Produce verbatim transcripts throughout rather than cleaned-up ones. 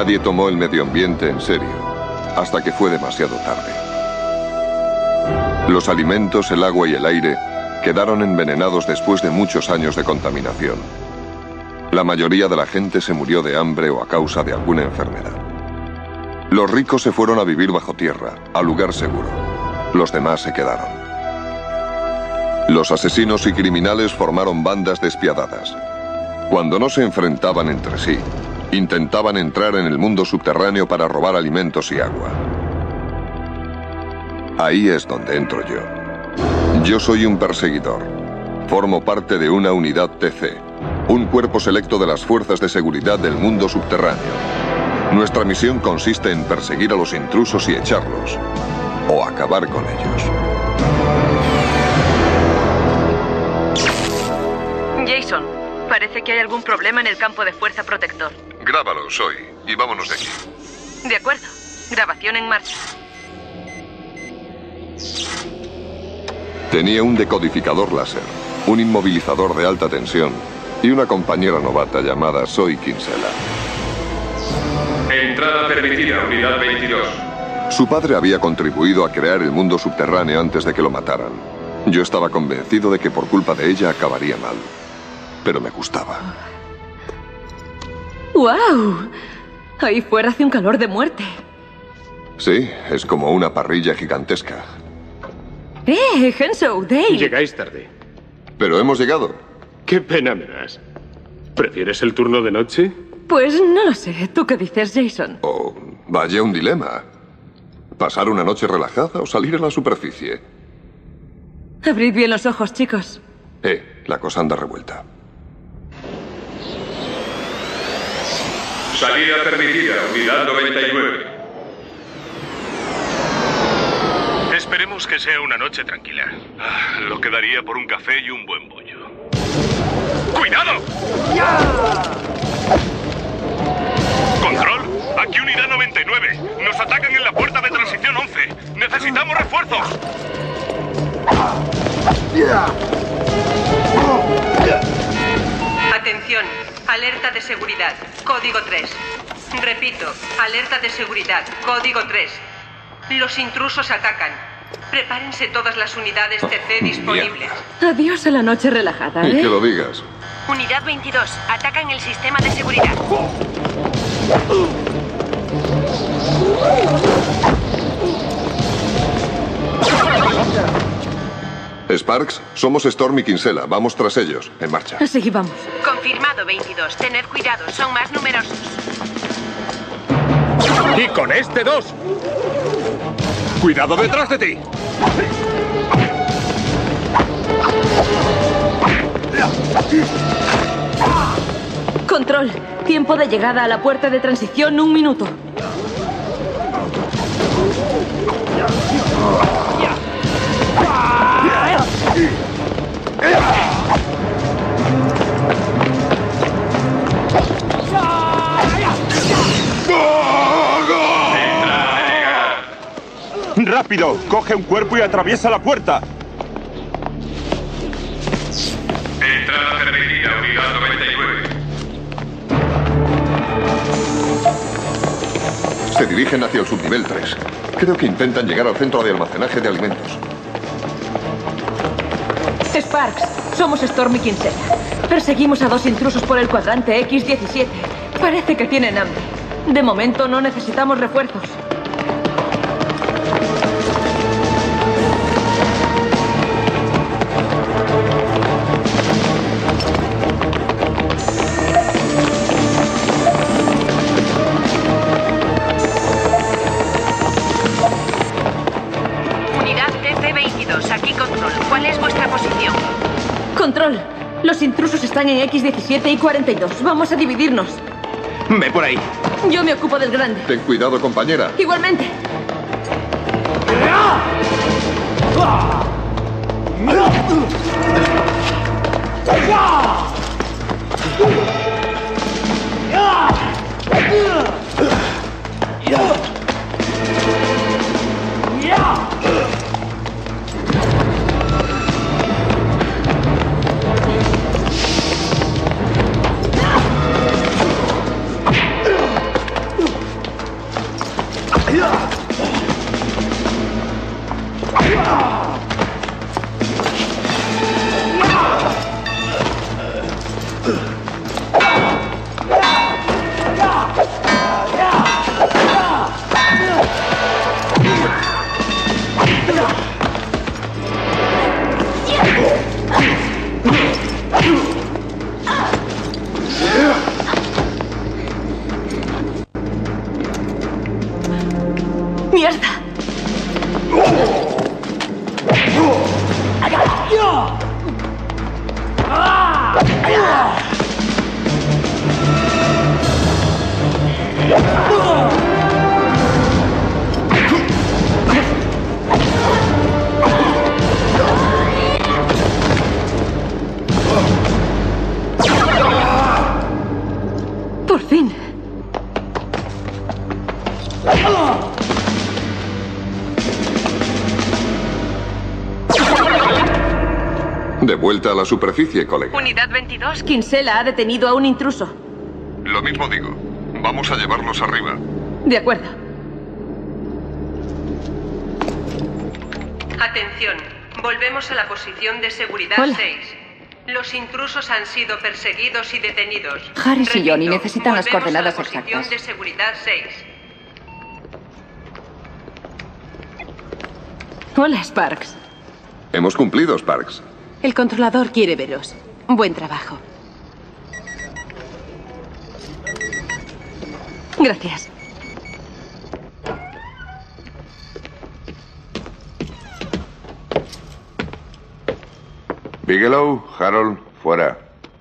Nadie tomó el medio ambiente en serio, hasta que fue demasiado tarde. Los alimentos, el agua y el aire quedaron envenenados después de muchos años de contaminación. La mayoría de la gente se murió de hambre o a causa de alguna enfermedad. Los ricos se fueron a vivir bajo tierra, a lugar seguro. Los demás se quedaron. Los asesinos y criminales formaron bandas despiadadas. Cuando no se enfrentaban entre sí, intentaban entrar en el mundo subterráneo para robar alimentos y agua. Ahí es donde entro yo. Yo soy un perseguidor. Formo parte de una unidad T C, un cuerpo selecto de las fuerzas de seguridad del mundo subterráneo. Nuestra misión consiste en perseguir a los intrusos y echarlos, o acabar con ellos. Jason, parece que hay algún problema en el campo de fuerza protector. Grábalo, Soy, y vámonos de aquí. De acuerdo. Grabación en marcha. Tenía un decodificador láser, un inmovilizador de alta tensión y una compañera novata llamada Zoe Kinsella. Entrada permitida, unidad veintidós. Su padre había contribuido a crear el mundo subterráneo antes de que lo mataran. Yo estaba convencido de que por culpa de ella acabaría mal. Pero me gustaba. ¡Wow! Ahí fuera hace un calor de muerte. Sí, es como una parrilla gigantesca. ¡Eh, Henso, Dale! Llegáis tarde. Pero hemos llegado. Qué pena me das. ¿Prefieres el turno de noche? Pues no lo sé. ¿Tú qué dices, Jason? Oh, vaya un dilema. ¿Pasar una noche relajada o salir a la superficie? Abrid bien los ojos, chicos. Eh, la cosa anda revuelta. Salida permitida, unidad noventa y nueve. Esperemos que sea una noche tranquila. Ah, lo que daría por un café y un buen bollo. ¡Cuidado! ¡Control! Aquí unidad noventa y nueve. Nos atacan en la puerta de transición once. ¡Necesitamos refuerzos! Atención. Alerta de seguridad. Código tres. Repito. Alerta de seguridad. Código tres. Los intrusos atacan. Prepárense todas las unidades T C disponibles. Adiós a la noche relajada, ¿eh? Y que lo digas. Unidad veintidós. Atacan el sistema de seguridad. Sparks, somos Storm y Kinsella. Vamos tras ellos. En marcha. Así vamos. Confirmado, veintidós. Tened cuidado, son más numerosos. ¡Y con este dos! ¡Cuidado detrás de ti! Control. Tiempo de llegada a la puerta de transición, un minuto. ¡Rápido! ¡Coge un cuerpo y atraviesa la puerta! Entrada permitida, unidad noventa y nueve. Se dirigen hacia el subnivel tres. Creo que intentan llegar al centro de almacenaje de alimentos. Sparks, somos Storm y Kinsella. Perseguimos a dos intrusos por el cuadrante equis diecisiete. Parece que tienen hambre. De momento no necesitamos refuerzos. Control. Los intrusos están en equis diecisiete y cuarenta y dos. Vamos a dividirnos. Ve por ahí. Yo me ocupo del grande. Ten cuidado, compañera. Igualmente. ¡Mierda! Por fin. De vuelta a la superficie, colega. Unidad veintidós, Kinsella ha detenido a un intruso. Lo mismo digo. Vamos a llevarlos arriba. De acuerdo. Atención. Volvemos a la posición de seguridad Hola. seis. Los intrusos han sido perseguidos y detenidos. Harris y Johnny necesitan las volvemos coordenadas a la posición exactas. de seguridad seis. Hola, Sparks. Hemos cumplido, Sparks. El controlador quiere veros. Buen trabajo. Gracias. Bigelow, Harold, fuera.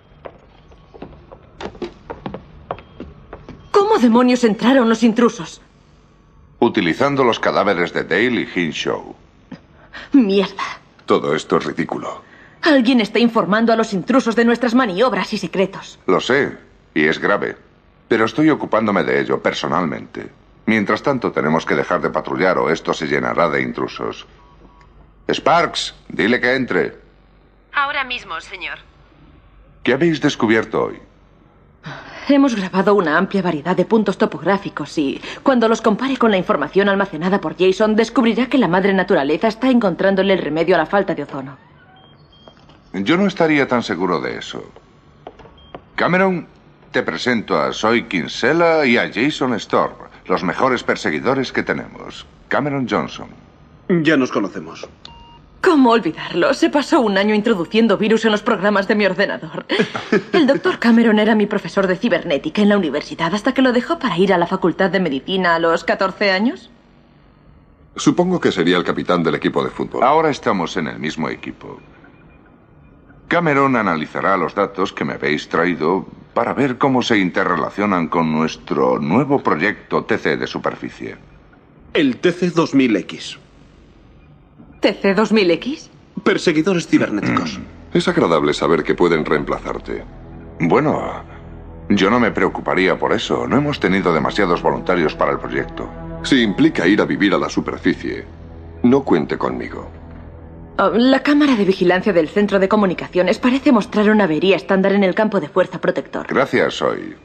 ¿Cómo demonios entraron los intrusos? Utilizando los cadáveres de Dale y Hinshaw. Mierda. Todo esto es ridículo. Alguien está informando a los intrusos de nuestras maniobras y secretos. Lo sé, y es grave. Pero estoy ocupándome de ello personalmente. Mientras tanto, tenemos que dejar de patrullar o esto se llenará de intrusos. Sparks, dile que entre. Ahora mismo, señor. ¿Qué habéis descubierto hoy? Hemos grabado una amplia variedad de puntos topográficos y, cuando los compare con la información almacenada por Jason, descubrirá que la madre naturaleza está encontrándole el remedio a la falta de ozono. Yo no estaría tan seguro de eso. Cameron, te presento a Zoe Kinsella y a Jason Storm, los mejores perseguidores que tenemos. Cameron Johnson. Ya nos conocemos. ¿Cómo olvidarlo? Se pasó un año introduciendo virus en los programas de mi ordenador. El doctor Cameron era mi profesor de cibernética en la universidad hasta que lo dejó para ir a la facultad de medicina a los catorce años. Supongo que sería el capitán del equipo de fútbol. Ahora estamos en el mismo equipo. Cameron analizará los datos que me habéis traído para ver cómo se interrelacionan con nuestro nuevo proyecto T C de superficie. El T C dos mil X. ¿T C dos mil X? Perseguidores cibernéticos. Es agradable saber que pueden reemplazarte. Bueno, yo no me preocuparía por eso. No hemos tenido demasiados voluntarios para el proyecto. Si implica ir a vivir a la superficie, no cuente conmigo. Oh, la cámara de vigilancia del centro de comunicaciones parece mostrar una avería estándar en el campo de fuerza protector. Gracias, Zoe.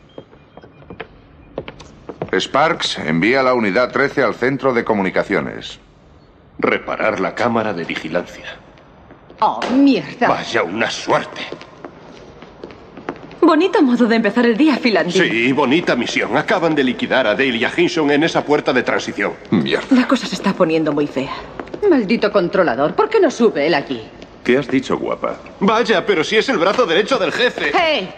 Sparks, envía la unidad trece al centro de comunicaciones. Reparar la cámara de vigilancia. Oh, mierda. Vaya una suerte. Bonito modo de empezar el día, Philandine. Sí, bonita misión. Acaban de liquidar a Dale y a Hinson en esa puerta de transición. Mierda. La cosa se está poniendo muy fea. Maldito controlador, ¿por qué no sube él allí? ¿Qué has dicho, guapa? Vaya, pero si es el brazo derecho del jefe. ¡Hey!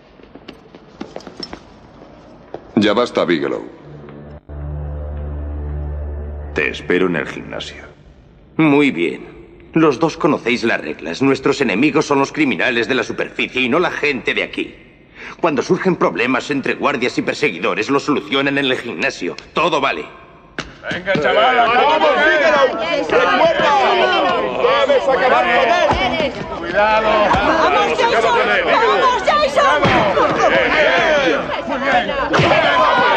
Ya basta, Bigelow. Te espero en el gimnasio. Muy bien. Los dos conocéis las reglas. Nuestros enemigos son los criminales de la superficie y no la gente de aquí. Cuando surgen problemas entre guardias y perseguidores, los solucionan en el gimnasio. Todo vale. Venga, chaval, vamos, Bigelow. Recuerda, debes acabar con él. Cuidado. ¡Vamos, Jason! ¡Vamos, Jason! Muy bien.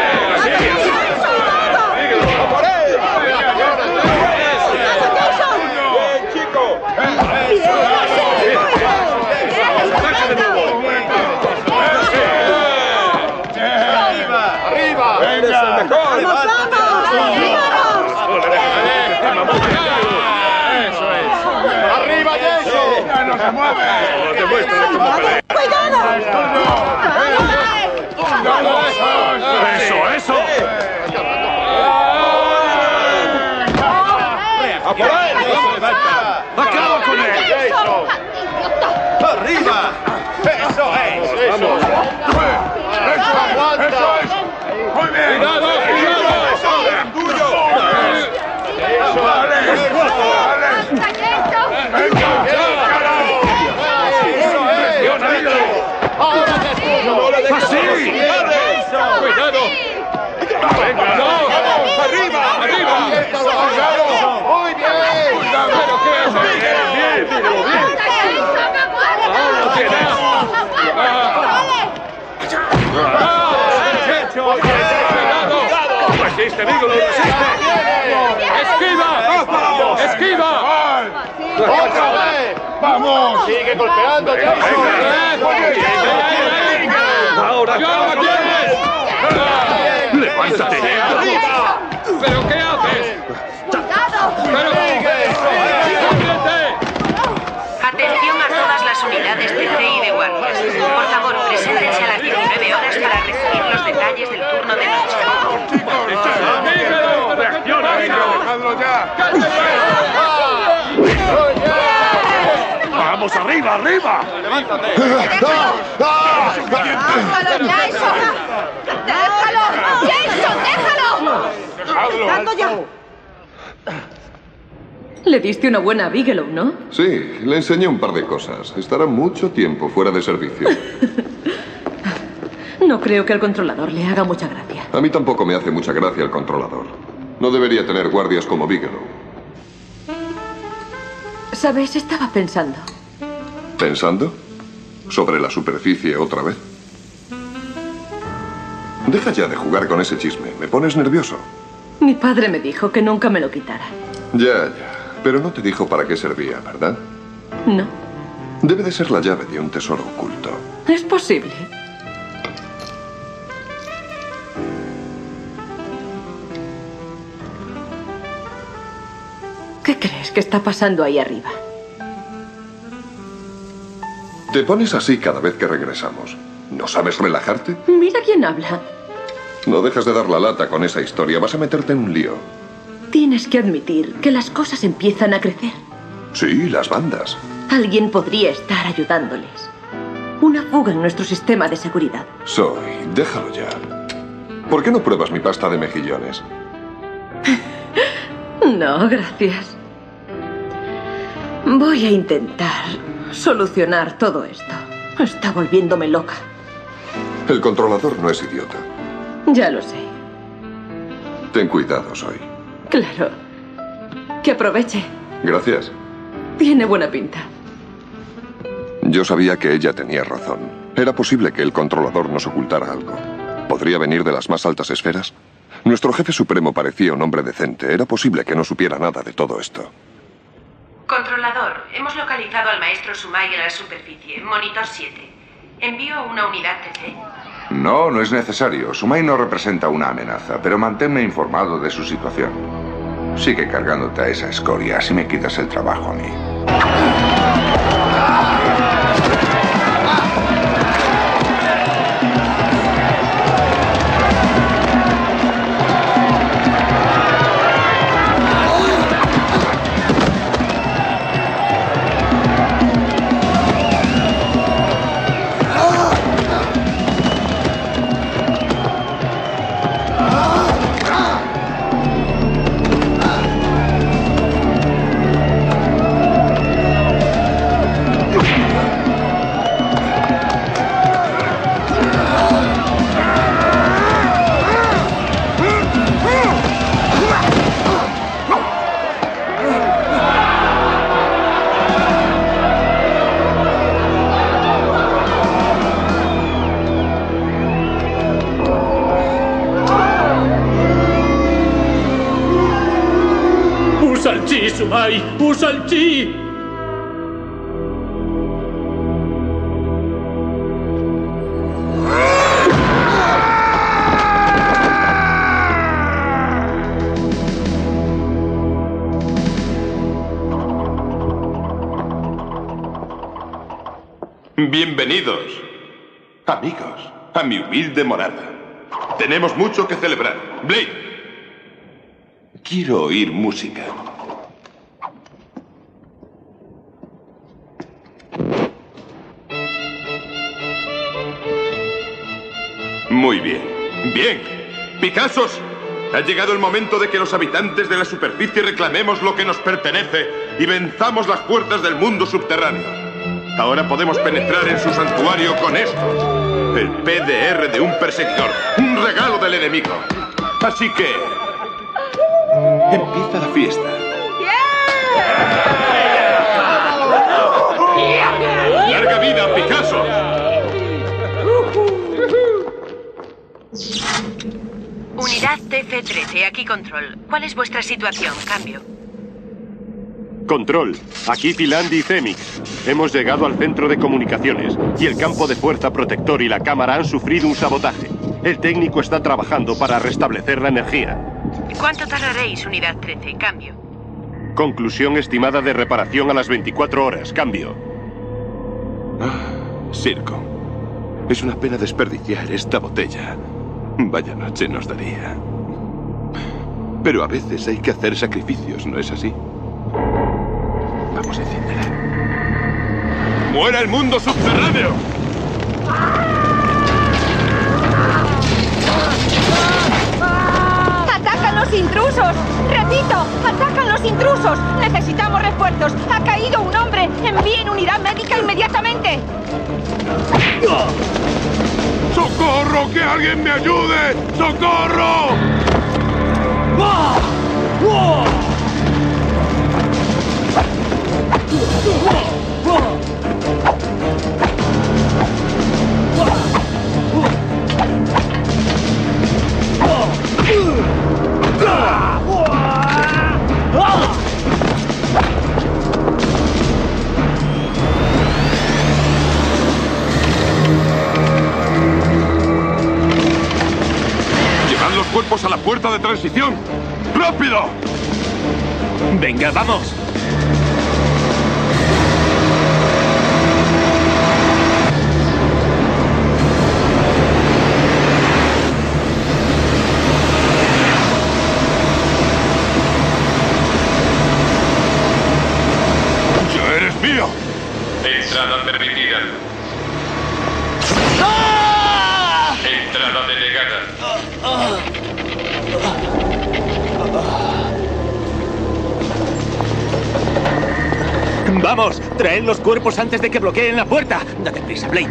no se mueve! ¡Te muestro cómo pelea! ¡Cuidado! ¡Eso, eso! ¡A por él! ¡Acaba con él! ¡Arriba! ¡Eso es! ¡Eso! ¡Eso! ¡Aguanta! ¡Muy bien! ¡Cuidado! ¡Cuidado! ¡Eso! ¡Tuyo! ¡Eso! ¡Vale! ¡Eso! ¡Vale! ¡Venga! ¡Eso es! ¡Ahora que es tuyo! ¡Así! ¡Cuidado! ¡Venga! ¡Arriba! ¡Arriba! ¡Muy bien! ¿Pero qué haces? ¡Bien! ¡Dígalo bien! ¡Ahora lo tienes! ¡Resiste, Vígolo! ¡Resiste! ¡Esquiva! ¡Esquiva! ¡Otra vez! ¡Vamos! ¡Sigue golpeando, Jason! ¡Ahora ya la tienes! ¡Levántate! ¿Pero qué haces? ¡Pero Atención a todas las unidades de C I de guardias. Por favor, preséntense a las diecinueve horas para recibir los detalles del turno de noche. ¡Reacciona, ¡Dejadlo ya! ¡Vamos arriba, arriba! ¡Levántate! ¡Déjalo, Jason! ¡Déjalo! ¡Jason, déjalo! ¡Dejando ya! Le diste una buena a Bigelow, ¿no? Sí, le enseñé un par de cosas. Estará mucho tiempo fuera de servicio. No creo que al controlador le haga mucha gracia. A mí tampoco me hace mucha gracia el controlador. No debería tener guardias como Bigelow. ¿Sabes? Estaba pensando. ¿Pensando? ¿Sobre la superficie otra vez? Deja ya de jugar con ese chisme. Me pones nervioso. Mi padre me dijo que nunca me lo quitara. Ya, ya. Pero no te dijo para qué servía, ¿verdad? No. Debe de ser la llave de un tesoro oculto. Es posible. ¿Qué crees que está pasando ahí arriba? Te pones así cada vez que regresamos. ¿No sabes relajarte? Mira quién habla. No dejas de dar la lata con esa historia. Vas a meterte en un lío. Tienes que admitir que las cosas empiezan a crecer. Sí, las bandas. Alguien podría estar ayudándoles. Una fuga en nuestro sistema de seguridad. Soy, déjalo ya. ¿Por qué no pruebas mi pasta de mejillones? No, gracias. Voy a intentar solucionar todo esto. Está volviéndome loca. El controlador no es idiota. Ya lo sé. Ten cuidado, Soy. Claro. Que aproveche. Gracias. Tiene buena pinta. Yo sabía que ella tenía razón. Era posible que el controlador nos ocultara algo. ¿Podría venir de las más altas esferas? Nuestro jefe supremo parecía un hombre decente. Era posible que no supiera nada de todo esto. Controlador, hemos localizado al maestro Sumai en la superficie. Monitor siete. Envío una unidad T C. No, no es necesario. Sumai no representa una amenaza, pero manténme informado de su situación. Sigue cargándote a esa escoria, así me quitas el trabajo a mí. ¡Usa el chi, Sumai! ¡Usa el chi! Bienvenidos, amigos, a mi humilde morada. Tenemos mucho que celebrar. Blade, quiero oír música. Muy bien. Bien. Picassos, ha llegado el momento de que los habitantes de la superficie reclamemos lo que nos pertenece y venzamos las puertas del mundo subterráneo. Ahora podemos penetrar en su santuario con esto. El P D R de un perseguidor. Un regalo del enemigo. Así que... empieza la fiesta. ¡Larga vida, Picasso! Unidad T C trece, aquí control. ¿Cuál es vuestra situación? Cambio. Control, aquí Filandi y Cemix. Hemos llegado al centro de comunicaciones y el campo de fuerza protector y la cámara han sufrido un sabotaje. El técnico está trabajando para restablecer la energía. ¿Cuánto tardaréis, Unidad trece? Cambio. Conclusión estimada de reparación a las veinticuatro horas. Cambio. Ah, circo. Es una pena desperdiciar esta botella. Vaya noche nos daría. Pero a veces hay que hacer sacrificios, ¿no es así? Vamos a encenderla. ¡Muera el mundo subterráneo! ¡Atacan los intrusos! ¡Repito! ¡Atacan los intrusos! ¡Necesitamos refuerzos! ¡Ha caído un hombre! ¡Envíen unidad médica inmediatamente! ¡Socorro! ¡Que alguien me ayude! ¡Socorro! ¡Llevad los cuerpos a la puerta de transición! ¡Rápido! Venga, vamos. ¡Ya eres mío! Entrada permitida. Entrada denegada. ¡Vamos! ¡Traed los cuerpos antes de que bloqueen la puerta! ¡Date prisa, Blade!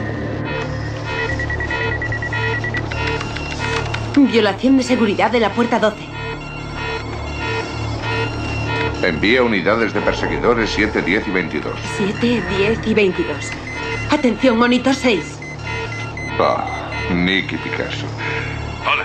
Violación de seguridad de la puerta doce. Envía unidades de perseguidores siete, diez y veintidós. siete, diez y veintidós. Atención, monitor seis. Ah, Nicky Picasso. Hola.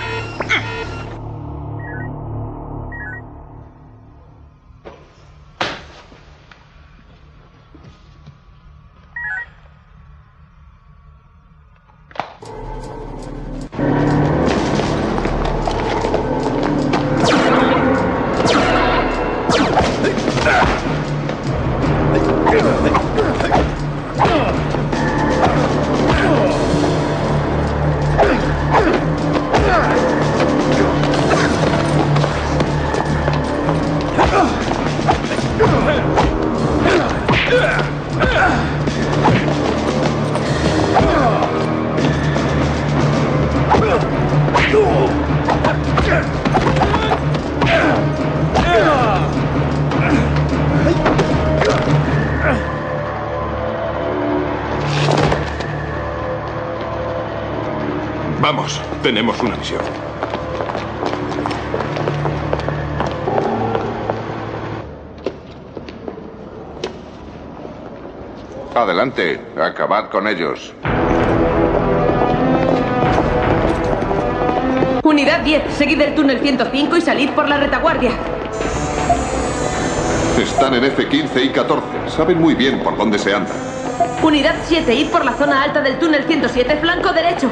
Vamos, tenemos una misión. Adelante, acabad con ellos. Unidad diez, seguid el túnel ciento cinco y salid por la retaguardia. Están en F quince y catorce. Saben muy bien por dónde se anda. Unidad siete, id por la zona alta del túnel ciento siete, flanco derecho.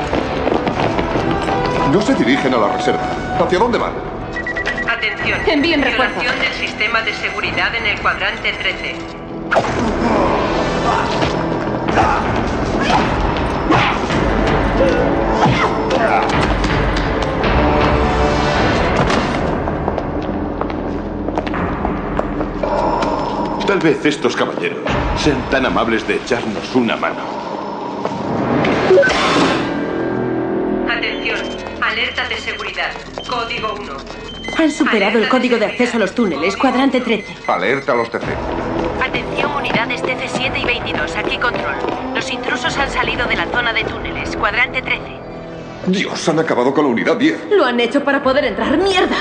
No se dirigen a la reserva. ¿Hacia dónde van? Atención. Envíen refuerzos. Violación del sistema de seguridad en el cuadrante trece. Tal vez estos caballeros sean tan amables de echarnos una mano. Atención, alerta de seguridad. Código uno. Han superado el código de acceso a los túneles, cuadrante trece. Alerta a los T C. Atención, unidades T C siete y veintidós, aquí control. Los intrusos han salido de la zona de túneles, cuadrante trece. Dios, han acabado con la unidad diez. Lo han hecho para poder entrar. ¡Mierda!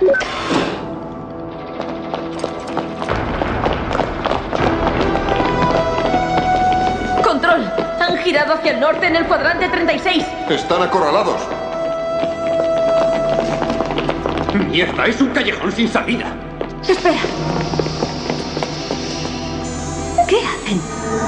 ¡Control! Han girado hacia el norte en el cuadrante treinta y seis. Están acorralados. ¡Mierda! ¡Es un callejón sin salida! Espera. ¿Qué hacen?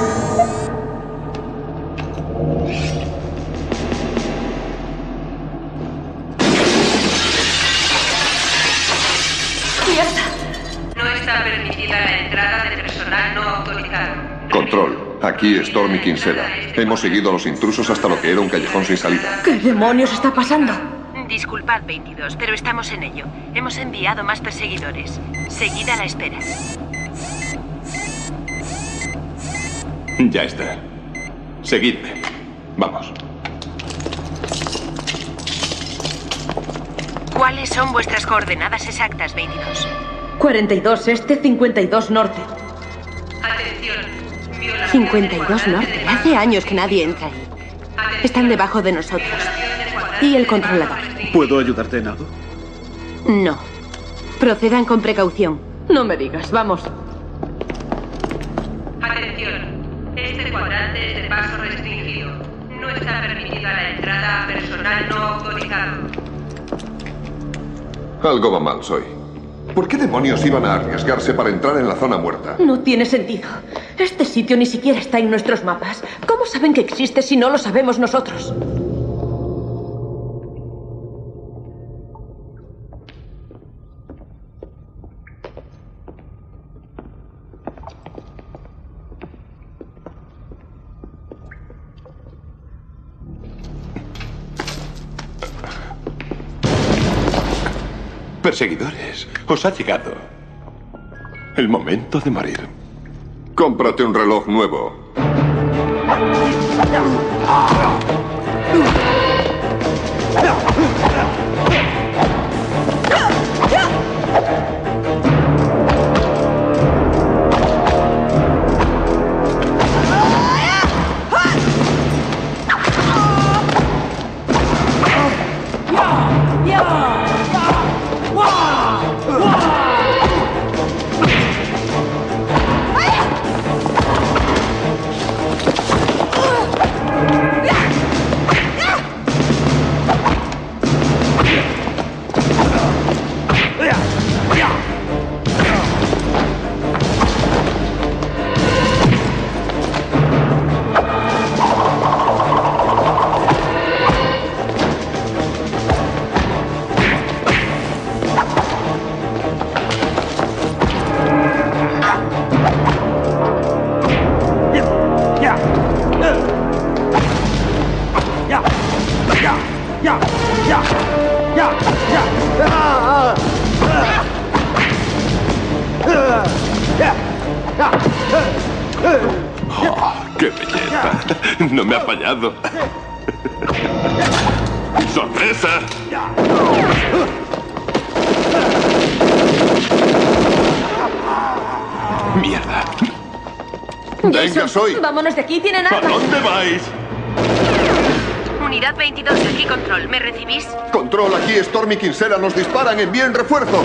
¡Mierda! No está permitida la entrada de personal no autorizado. Control, aquí Storm y Kinsella. Hemos seguido a los intrusos hasta lo que era un callejón sin salida. ¿Qué demonios está pasando? Disculpad, veintidós, pero estamos en ello. Hemos enviado más perseguidores. Seguid a la espera. Ya está. Seguidme. Vamos. ¿Cuáles son vuestras coordenadas exactas, veintidós? cuarenta y dos este, cincuenta y dos norte. Atención. cincuenta y dos norte. Hace años que nadie entra ahí. Están debajo de nosotros. Y el controlador. ¿Puedo ayudarte en algo? No. Procedan con precaución. No me digas, vamos. Atención. Este cuadrante es de paso restringido. No está permitida la entrada a personal no autorizado. Algo va mal, Soy. ¿Por qué demonios iban a arriesgarse para entrar en la zona muerta? No tiene sentido. Este sitio ni siquiera está en nuestros mapas. ¿Cómo saben que existe si no lo sabemos nosotros? Perseguidores, os ha llegado el momento de morir. Cómprate un reloj nuevo. Oh, ¡qué belleza! No me ha fallado. ¡Sorpresa! ¡Mierda! ¡Venga, Soy! ¡Vámonos de aquí! ¡Tienen ¿A armas! dónde vais? Unidad veintidós, aquí control. ¿Me recibís? Control, aquí Storm y Kinsella nos disparan. ¡Envíen refuerzo!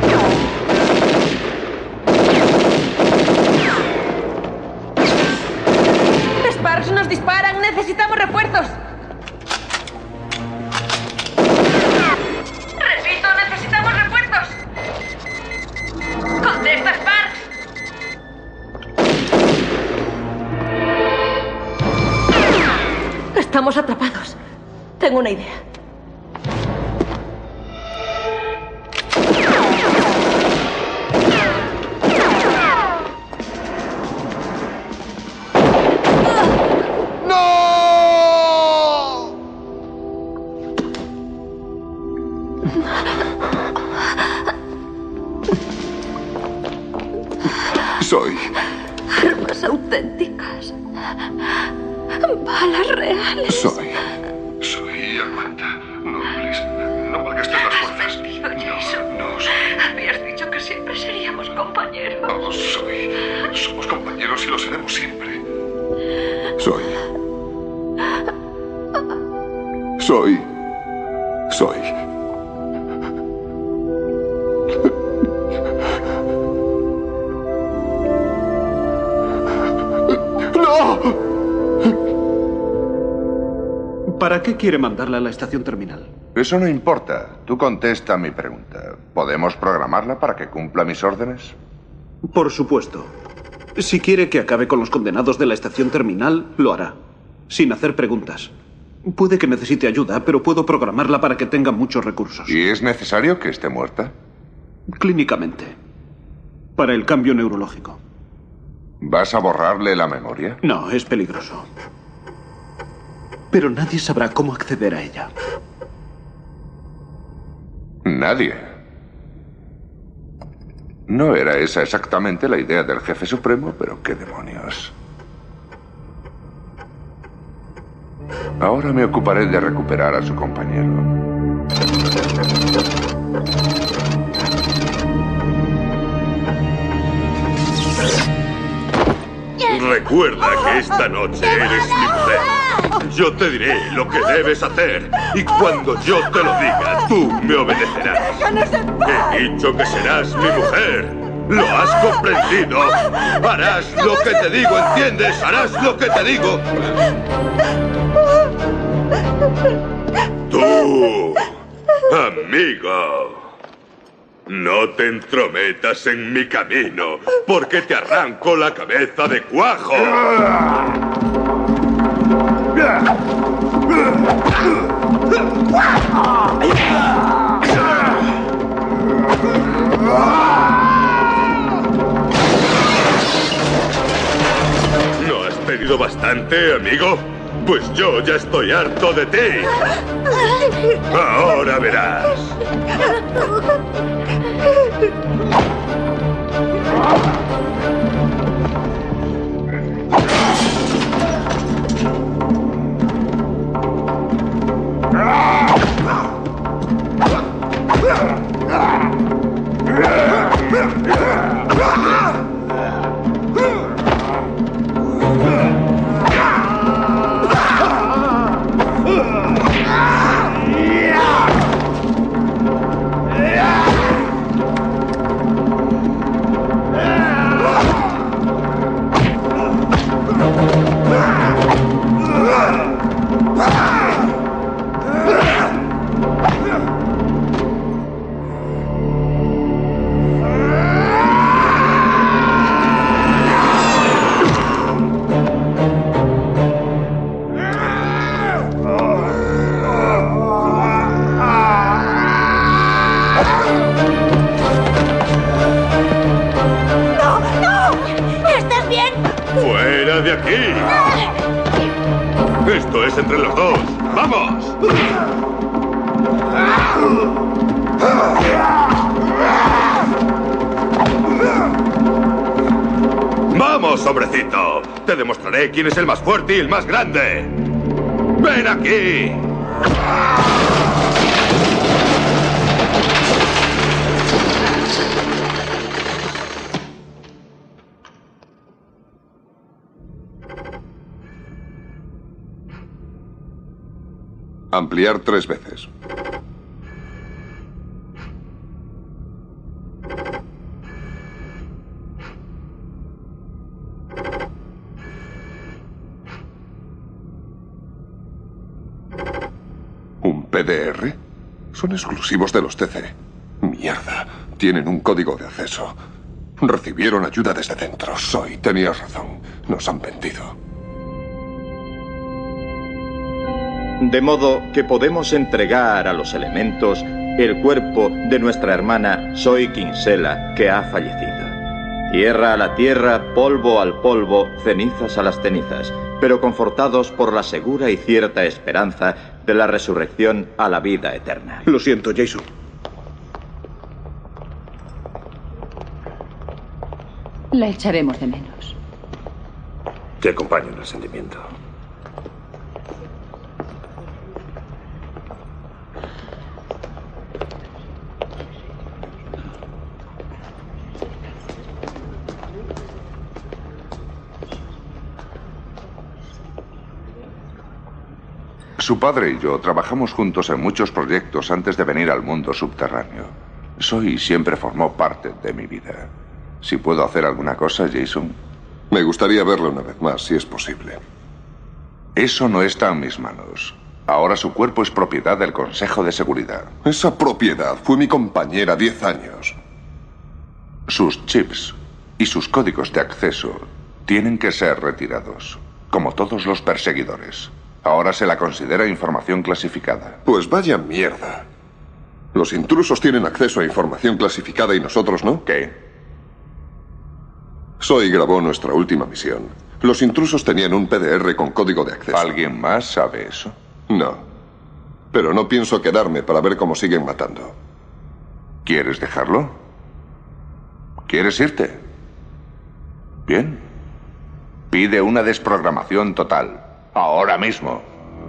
¡Sparks, nos disparan! ¡Necesitamos refuerzos! ¡Repito, necesitamos refuerzos! ¡Contesta, Sparks! Estamos atrapados. Tengo una idea. Soy. Armas auténticas. Balas reales. Soy. Soy. Aguanta. No, please. No malgastes las fuerzas. Has mentido, Jason. No, no, soy. Habías dicho que siempre seríamos compañeros. No, soy. Somos compañeros y lo seremos siempre. Soy. Soy. Soy. ¡No! ¿Para qué quiere mandarla a la estación terminal? Eso no importa. Tú contesta mi pregunta. ¿Podemos programarla para que cumpla mis órdenes? Por supuesto. Si quiere que acabe con los condenados de la estación terminal, lo hará. Sin hacer preguntas. Puede que necesite ayuda, pero puedo programarla para que tenga muchos recursos. ¿Y es necesario que esté muerta? Clínicamente. Para el cambio neurológico. ¿Vas a borrarle la memoria? No, es peligroso. Pero nadie sabrá cómo acceder a ella. Nadie. No era esa exactamente la idea del jefe supremo, pero qué demonios. Ahora me ocuparé de recuperar a su compañero. Recuerda que esta noche eres mi mujer. Yo te diré lo que debes hacer. Y cuando yo te lo diga, tú me obedecerás. He dicho que serás mi mujer. ¿Lo has comprendido? Harás lo que te digo, ¿entiendes? Harás lo que te digo. Tú, amigo. No te entrometas en mi camino, porque te arranco la cabeza de cuajo. ¿No has pedido bastante, amigo? Pues yo ya estoy harto de ti. Ahora verás. Esto es entre los dos. ¡Vamos! ¡Vamos, hombrecito! Te demostraré quién es el más fuerte y el más grande. ¡Ven aquí! Ampliar tres veces. ¿Un P D R? Son exclusivos de los T C. Mierda. Tienen un código de acceso. Recibieron ayuda desde dentro. Soy. Tenías razón. Nos han vendido. De modo que podemos entregar a los elementos el cuerpo de nuestra hermana Soy Kinsella, que ha fallecido. Tierra a la tierra, polvo al polvo, cenizas a las cenizas, pero confortados por la segura y cierta esperanza de la resurrección a la vida eterna. Lo siento, Jason. La echaremos de menos. Te acompaño en el sentimiento. Su padre y yo trabajamos juntos en muchos proyectos antes de venir al mundo subterráneo. Soy siempre formó parte de mi vida. Si puedo hacer alguna cosa, Jason. Me gustaría verlo una vez más, si es posible. Eso no está en mis manos. Ahora su cuerpo es propiedad del Consejo de Seguridad. Esa propiedad fue mi compañera diez años. Sus chips y sus códigos de acceso tienen que ser retirados, como todos los perseguidores. Ahora se la considera información clasificada. Pues vaya mierda. Los intrusos tienen acceso a información clasificada y nosotros no. ¿Qué? Soy grabó nuestra última misión. Los intrusos tenían un P D R con código de acceso. ¿Alguien más sabe eso? No. Pero no pienso quedarme para ver cómo siguen matando. ¿Quieres dejarlo? ¿Quieres irte? Bien. Pide una desprogramación total. Ahora mismo.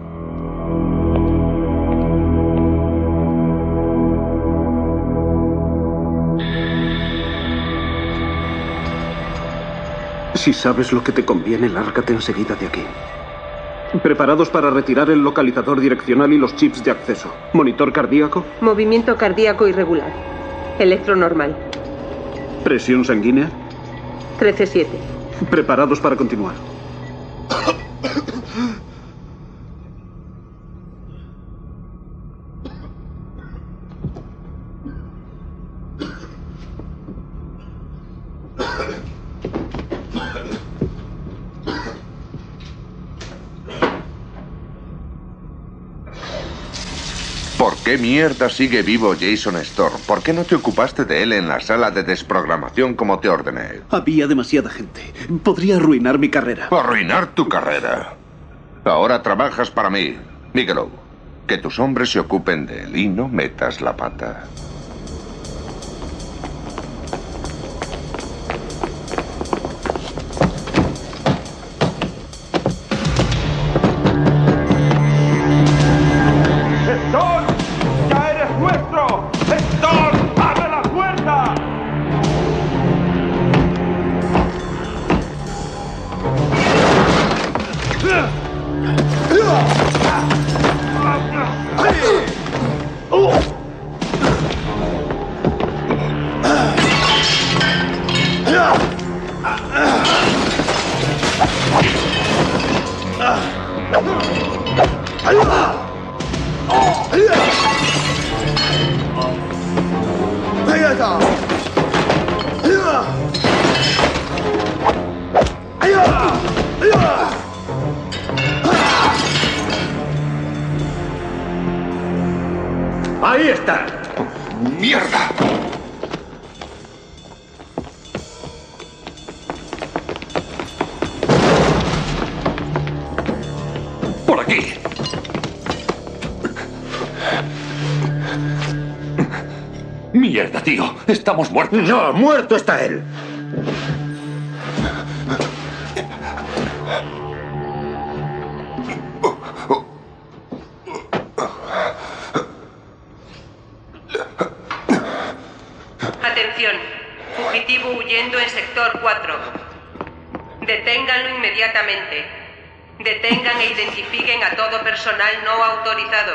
Si sabes lo que te conviene, lárgate enseguida de aquí. Preparados para retirar el localizador direccional y los chips de acceso. ¿Monitor cardíaco? Movimiento cardíaco irregular. Electro normal. ¿Presión sanguínea? trece siete. Preparados para continuar. ¿Por qué mierda sigue vivo Jason Storm? ¿Por qué no te ocupaste de él en la sala de desprogramación como te ordené? Había demasiada gente. Podría arruinar mi carrera. ¿Arruinar tu carrera? Ahora trabajas para mí. Bigelow, que tus hombres se ocupen de él y no metas la pata. ¡Ahí está! ¡Mierda! ¡Por aquí! ¡Mierda, tío! ¡Estamos muertos! ¡No! ¡Muerto está él! Atención. Fugitivo huyendo en sector cuatro. Deténganlo inmediatamente. Detengan e identifiquen a todo personal no autorizado.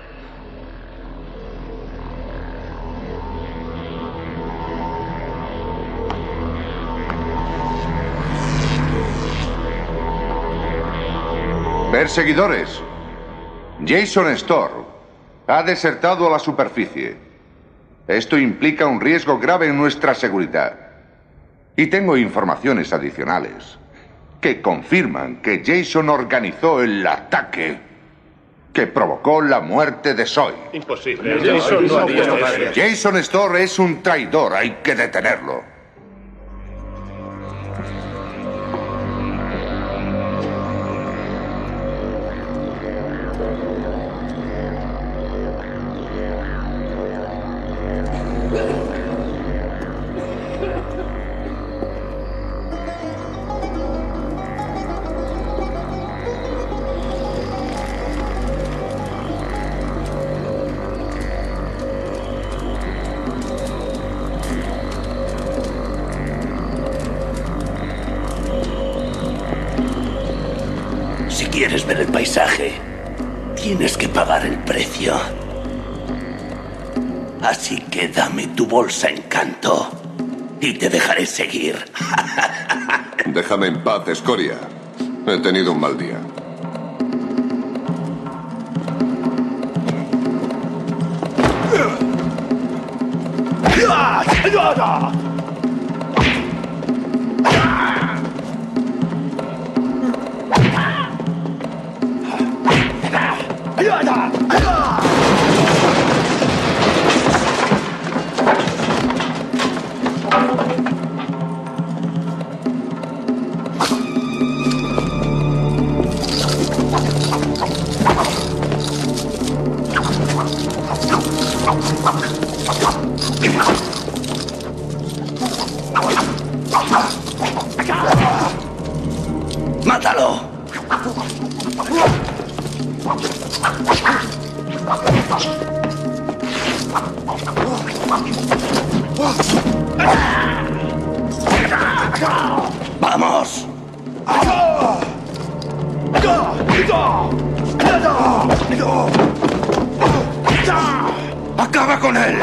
Perseguidores. Jason Storm ha desertado a la superficie. Esto implica un riesgo grave en nuestra seguridad. Y tengo informaciones adicionales que confirman que Jason organizó el ataque que provocó la muerte de Zoe. Imposible. Jason no haría eso. Jason Storm es un traidor. Hay que detenerlo. quieres ver el paisaje, tienes que pagar el precio. Así que dame tu bolsa encanto y te dejaré seguir. Déjame en paz, escoria. He tenido un mal día. ¡Mátalo! ¡Vamos! ¡Acaba con él!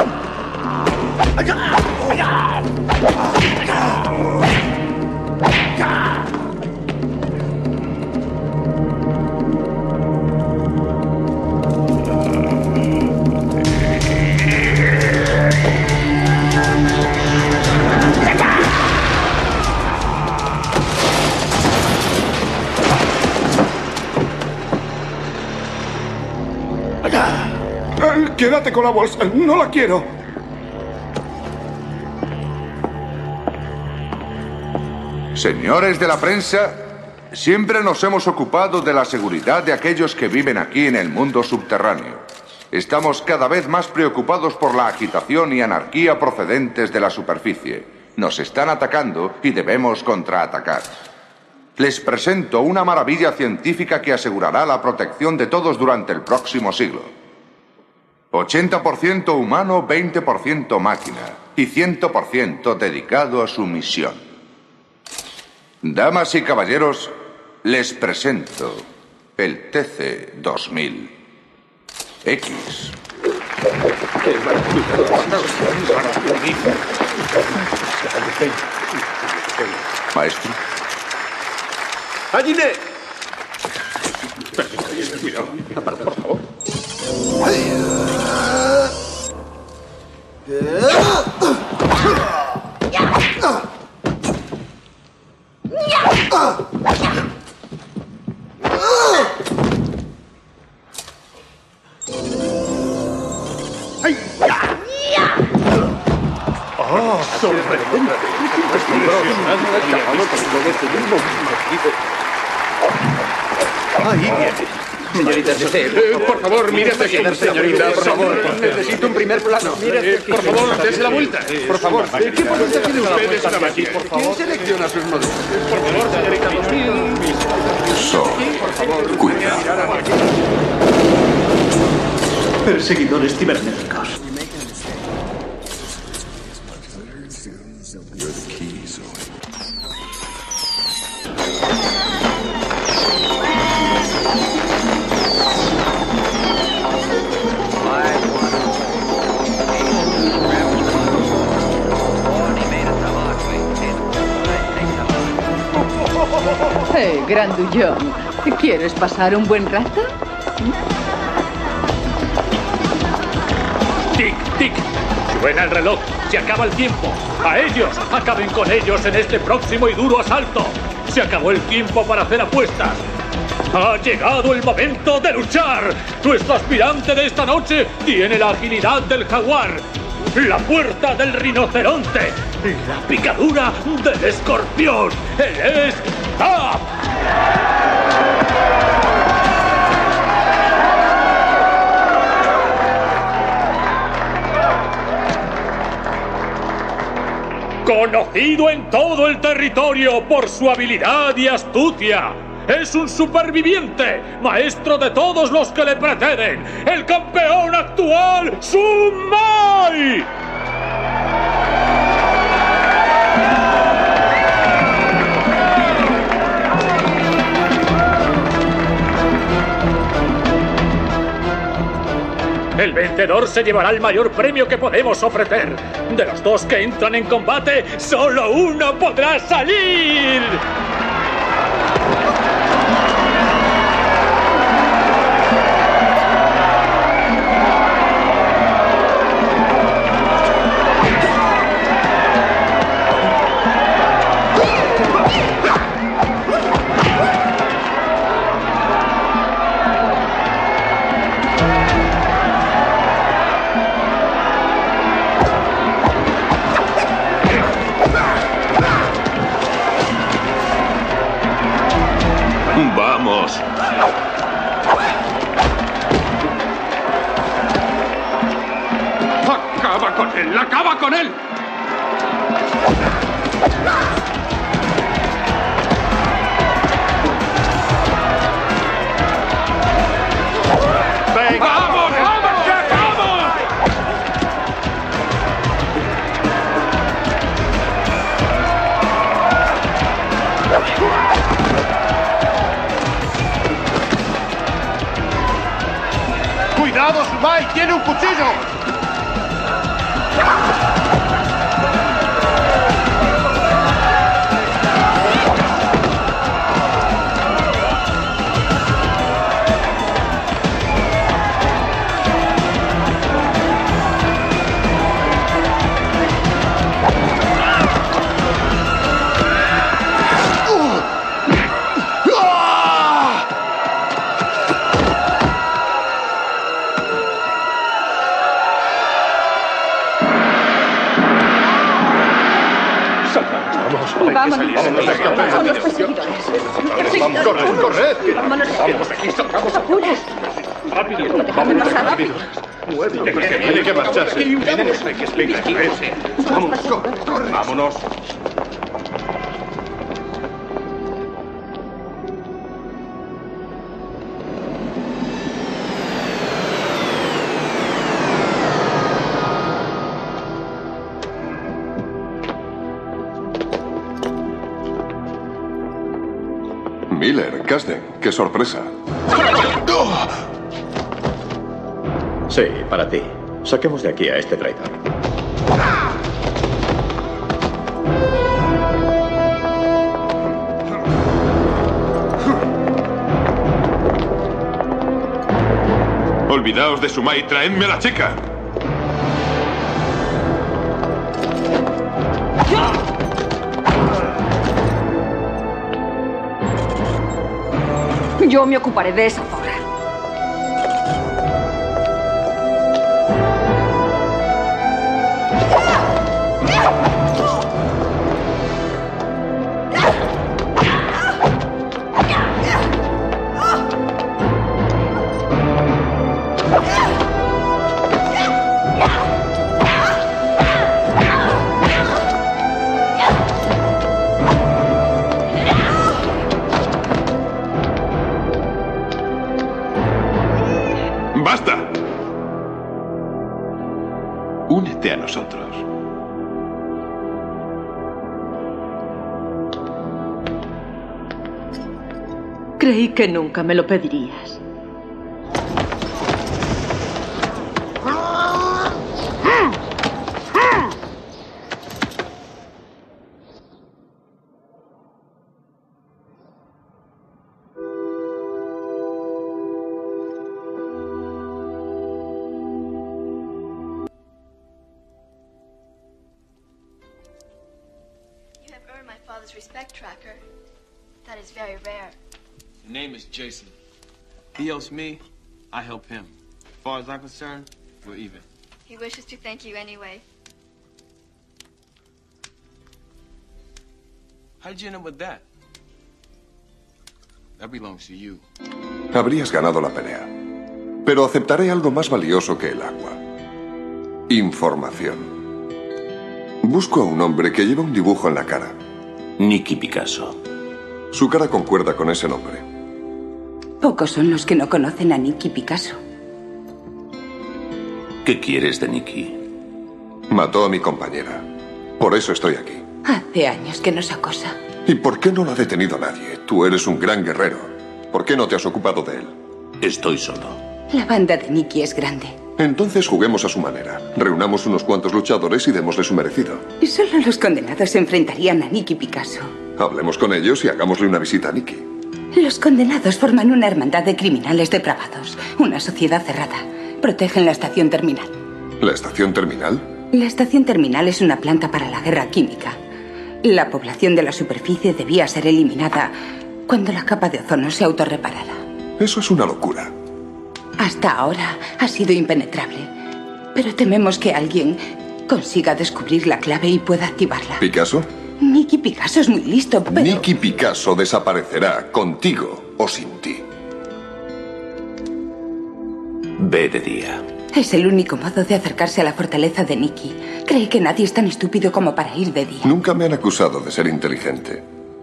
Quédate con la bolsa. No la quiero. Señores de la prensa, siempre nos hemos ocupado de la seguridad de aquellos que viven aquí en el mundo subterráneo. Estamos cada vez más preocupados por la agitación y anarquía procedentes de la superficie. Nos están atacando y debemos contraatacar. Les presento una maravilla científica que asegurará la protección de todos durante el próximo siglo. ochenta por ciento humano, veinte por ciento máquina y cien por ciento dedicado a su misión. Damas y caballeros, les presento el T C dos mil X. Maestro. ¡Allí! Cuidado. Aparta, por favor. ¡Oh, sorprendente! Ahí viene. Señorita, eh, por favor, mire hacia aquí, señorita, por favor. Necesito un primer plano. Mire, eh, por favor, dése la vuelta. Por favor. ¿Qué potencia tiene usted? Es una máquina. Por favor. ¿Quién selecciona sus modelos? Por favor, señorita. So, por favor. Cuidado. Perseguidores cibernéticos. ¡Eh, grandullón! ¿Quieres pasar un buen rato? ¡Tic, tic! Suena el reloj. Se acaba el tiempo. ¡A ellos! ¡Acaben con ellos en este próximo y duro asalto! Se acabó el tiempo para hacer apuestas. ¡Ha llegado el momento de luchar! Nuestro aspirante de esta noche tiene la agilidad del jaguar, la fuerza del rinoceronte y la picadura del escorpión. ¡Él es Tap! Conocido en todo el territorio por su habilidad y astucia. Es un superviviente, maestro de todos los que le preceden. El campeón actual, Sumai. El vencedor se llevará el mayor premio que podemos ofrecer. De los dos que entran en combate, solo uno podrá salir. ¡Vamos! ¡Acaba con él! ¡Acaba con él! ¡Venga! ¡Vamos, vamos, que acabamos! ¡Cuidado, Sumai! ¡Tiene un cuchillo! Vámonos. Son los perseguidores. Vamos, corred, corred. Vámonos de aquí. Vamos de aquí, salgamos. Apuras. Rápido, Déjame pasar rápido. Tiene que marcharse. Hay que explicar. Vamos, corre. Vámonos. Miller, Kasdan, qué sorpresa. Sí, para ti. Saquemos de aquí a este traidor. Olvidaos de Sumai, traedme a la chica. Yo me ocuparé de esa zorra. ¡Basta! Únete a nosotros. Creí que nunca me lo pedirías. Respect tracker. That is very rare. His name is Jason. He helps me, I help him. As far as I'm concerned, we're even. He wishes to thank you anyway. How did you end up with that? That belongs to you. Habrías ganado la pelea. Pero aceptaré algo más valioso que el agua. Información. Busco a un hombre que lleva un dibujo en la cara. Nicky Picasso. Su cara concuerda con ese nombre. Pocos son los que no conocen a Nicky Picasso. ¿Qué quieres de Nicky? Mató a mi compañera. Por eso estoy aquí. Hace años que nos acosa. ¿Y por qué no lo ha detenido nadie? Tú eres un gran guerrero. ¿Por qué no te has ocupado de él? Estoy solo. La banda de Nicky es grande. Entonces juguemos a su manera. Reunamos unos cuantos luchadores y démosle su merecido. Y solo los condenados se enfrentarían a Nicky Picasso. Hablemos con ellos y hagámosle una visita a Nicky. Los condenados forman una hermandad de criminales depravados. Una sociedad cerrada. Protegen la estación terminal. ¿La estación terminal? La estación terminal es una planta para la guerra química. La población de la superficie debía ser eliminada cuando la capa de ozono se autorreparara. Eso es una locura. Hasta ahora ha sido impenetrable. Pero tememos que alguien consiga descubrir la clave y pueda activarla. ¿Picasso? Nicky Picasso es muy listo, pero... Nicky Picasso desaparecerá, contigo o sin ti. Ve de día. Es el único modo de acercarse a la fortaleza de Nicky. Cree que nadie es tan estúpido como para ir de día. Nunca me han acusado de ser inteligente.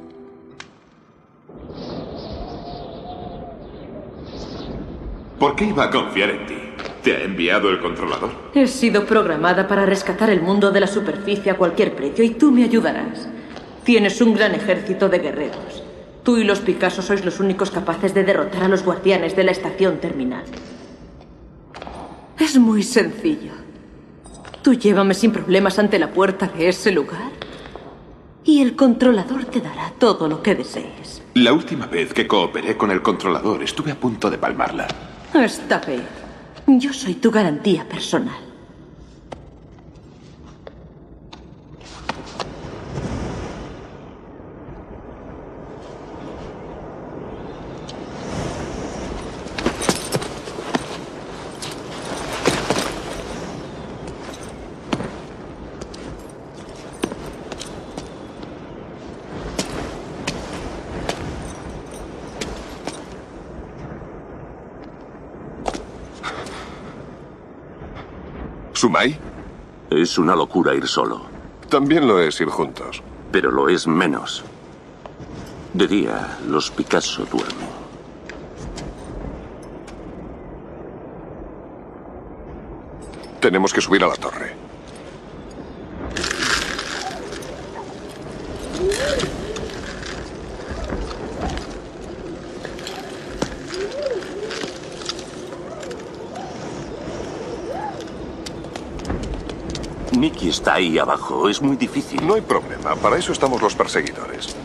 ¿Por qué iba a confiar en ti? ¿Te ha enviado el controlador? He sido programada para rescatar el mundo de la superficie a cualquier precio y tú me ayudarás. Tienes un gran ejército de guerreros. Tú y los Picasso sois los únicos capaces de derrotar a los guardianes de la estación terminal. Es muy sencillo. Tú llévame sin problemas ante la puerta de ese lugar y el controlador te dará todo lo que desees. La última vez que cooperé con el controlador estuve a punto de palmarla. Esta vez, yo soy tu garantía personal. ¿Sumai? Es una locura ir solo. También lo es ir juntos. Pero lo es menos. De día, los Picasso duermen. Tenemos que subir a la torre. Nicky está ahí abajo. Es muy difícil. No hay problema. Para eso estamos los perseguidores.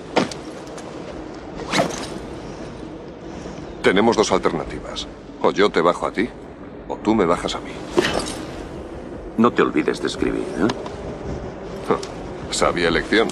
Tenemos dos alternativas. O yo te bajo a ti, o tú me bajas a mí. No te olvides de escribir, ¿eh? Sabia elección.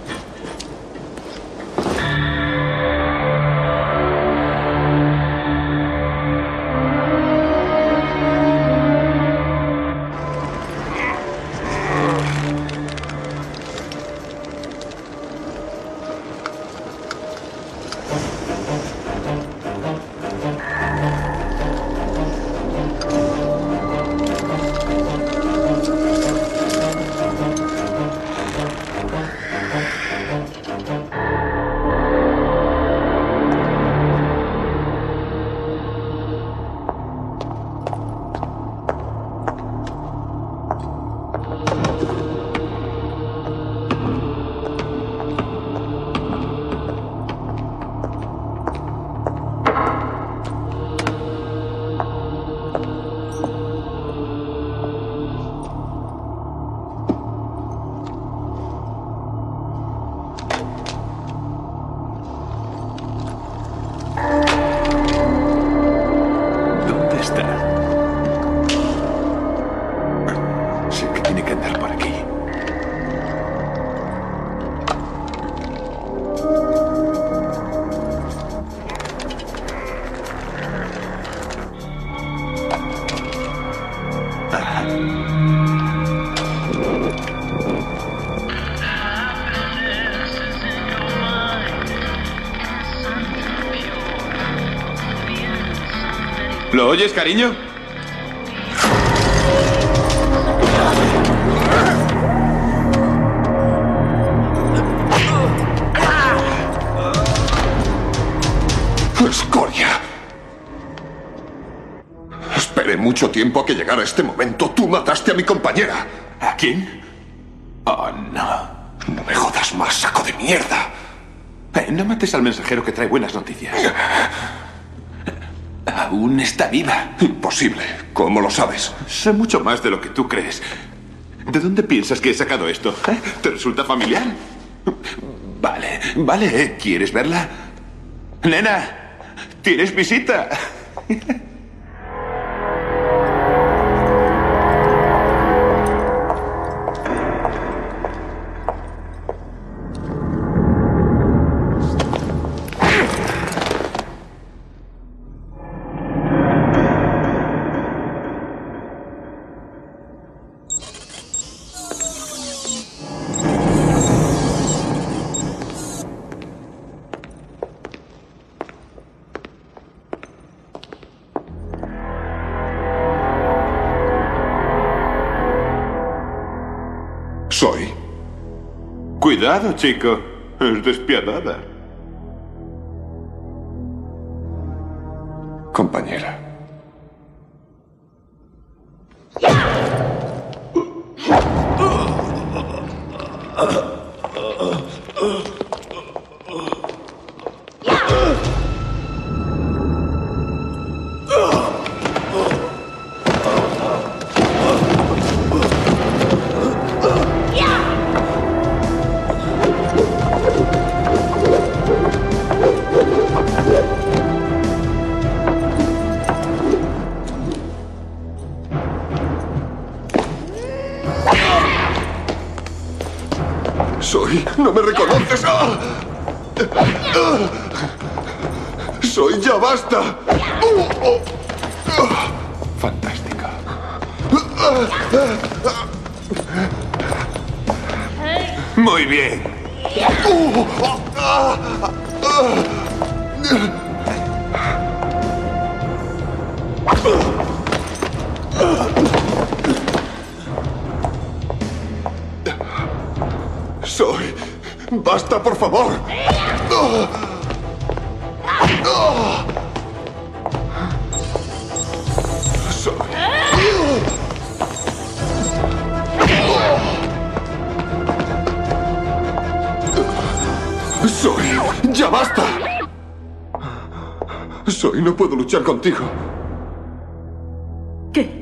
¿Lo oyes, cariño? ¡Escoria! Esperé mucho tiempo a que llegara este momento. Tú mataste a mi compañera. ¿A quién? Oh, no. No me jodas más, saco de mierda. Eh, no mates al mensajero que trae buenas noticias. Aún está viva. Imposible. ¿Cómo lo sabes? Sé mucho más de lo que tú crees. ¿De dónde piensas que he sacado esto? ¿Eh? ¿Te resulta familiar? Vale, vale. ¿Quieres verla? Nena, tienes visita. Soy. Cuidado, chico. Es despiadada. Compañera. Soy, no me reconoces. ¡Ah! ¡Ah! Soy, ya basta. ¡Oh! ¡Oh! ¡Ah! Fantástica. Muy bien. ¡Oh! ¡Ah! ¡Ah! Soy... ¡Basta, por favor! ¡Oh! ¡Oh! Soy... ¡Oh! Soy... ¡Ya basta! Soy... No puedo luchar contigo. ¿Qué?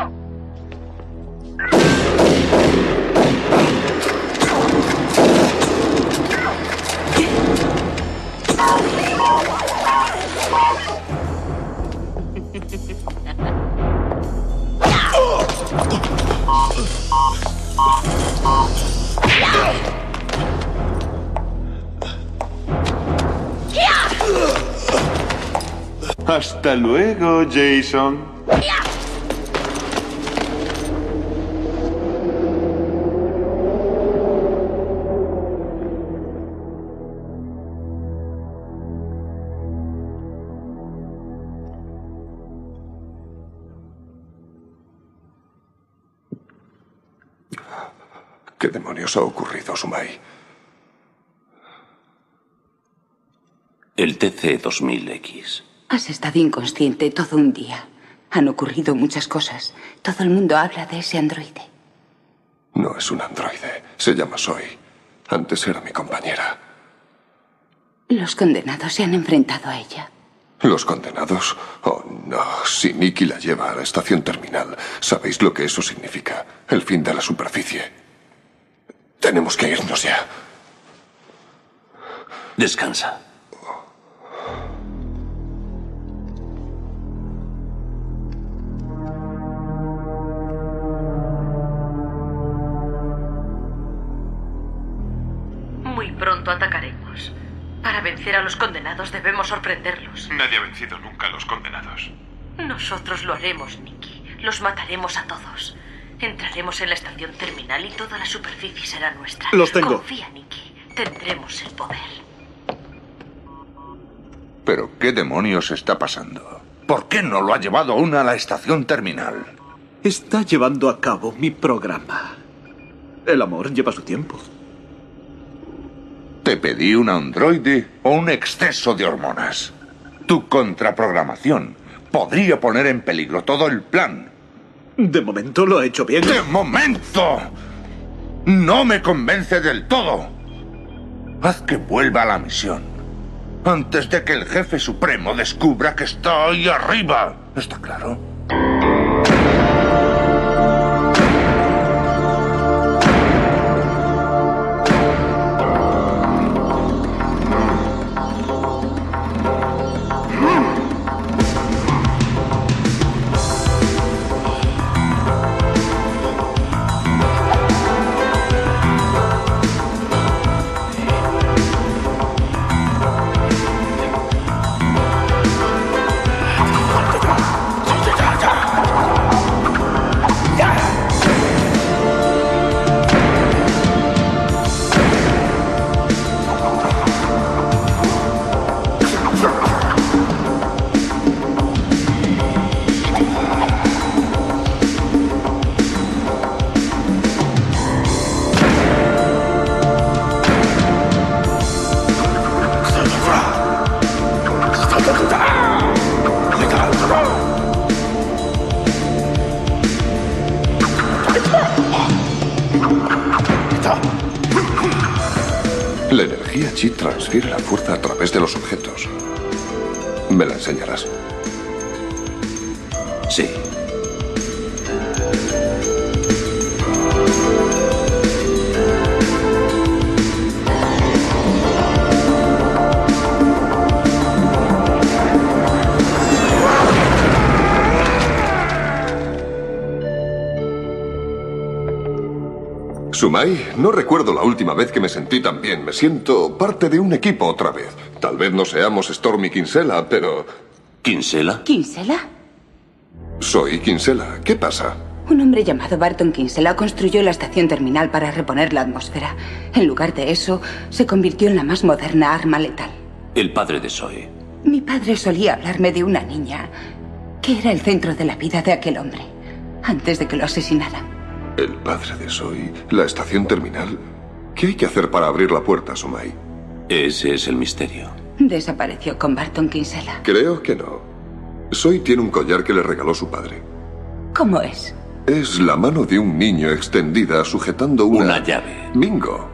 Hasta luego, Jason. ¿Qué demonios ha ocurrido, Sumai? El T C dos mil X. Has estado inconsciente todo un día. Han ocurrido muchas cosas. Todo el mundo habla de ese androide. No es un androide. Se llama Soy. Antes era mi compañera. Los condenados se han enfrentado a ella. ¿Los condenados? Oh, no. Si Nikki la lleva a la estación terminal, ¿sabéis lo que eso significa? El fin de la superficie. Tenemos que irnos ya. Descansa. Muy pronto atacaremos. Para vencer a los condenados debemos sorprenderlos. Nadie ha vencido nunca a los condenados. Nosotros lo haremos, Nikki. Los mataremos a todos. Entraremos en la estación terminal y toda la superficie será nuestra. Los tengo. Confía, Nikki. Tendremos el poder. ¿Pero qué demonios está pasando? ¿Por qué no lo ha llevado aún a la estación terminal? Está llevando a cabo mi programa. El amor lleva su tiempo. Te pedí un androide o un exceso de hormonas. Tu contraprogramación podría poner en peligro todo el plan. De momento lo ha hecho bien. ¡De momento! No me convence del todo. Haz que vuelva a la misión. Antes de que el jefe supremo descubra que está ahí arriba. ¿Está claro? La energía chi transfiere la fuerza a través de los objetos. ¿Me la enseñarás? Sí. Sumai, no recuerdo la última vez que me sentí tan bien. Me siento parte de un equipo otra vez. Tal vez no seamos Storm y Kinsella, pero... ¿Kinsella? ¿Kinsella? Soy Kinsella. ¿Qué pasa? Un hombre llamado Barton Kinsella construyó la estación terminal para reponer la atmósfera. En lugar de eso, se convirtió en la más moderna arma letal. El padre de Zoe. Mi padre solía hablarme de una niña que era el centro de la vida de aquel hombre, antes de que lo asesinaran. El padre de Zoe, la estación terminal. ¿Qué hay que hacer para abrir la puerta, Sumai? Ese es el misterio. Desapareció con Barton Kinsella. Creo que no. Zoe tiene un collar que le regaló su padre. ¿Cómo es? Es la mano de un niño extendida sujetando una... Una llave. Bingo.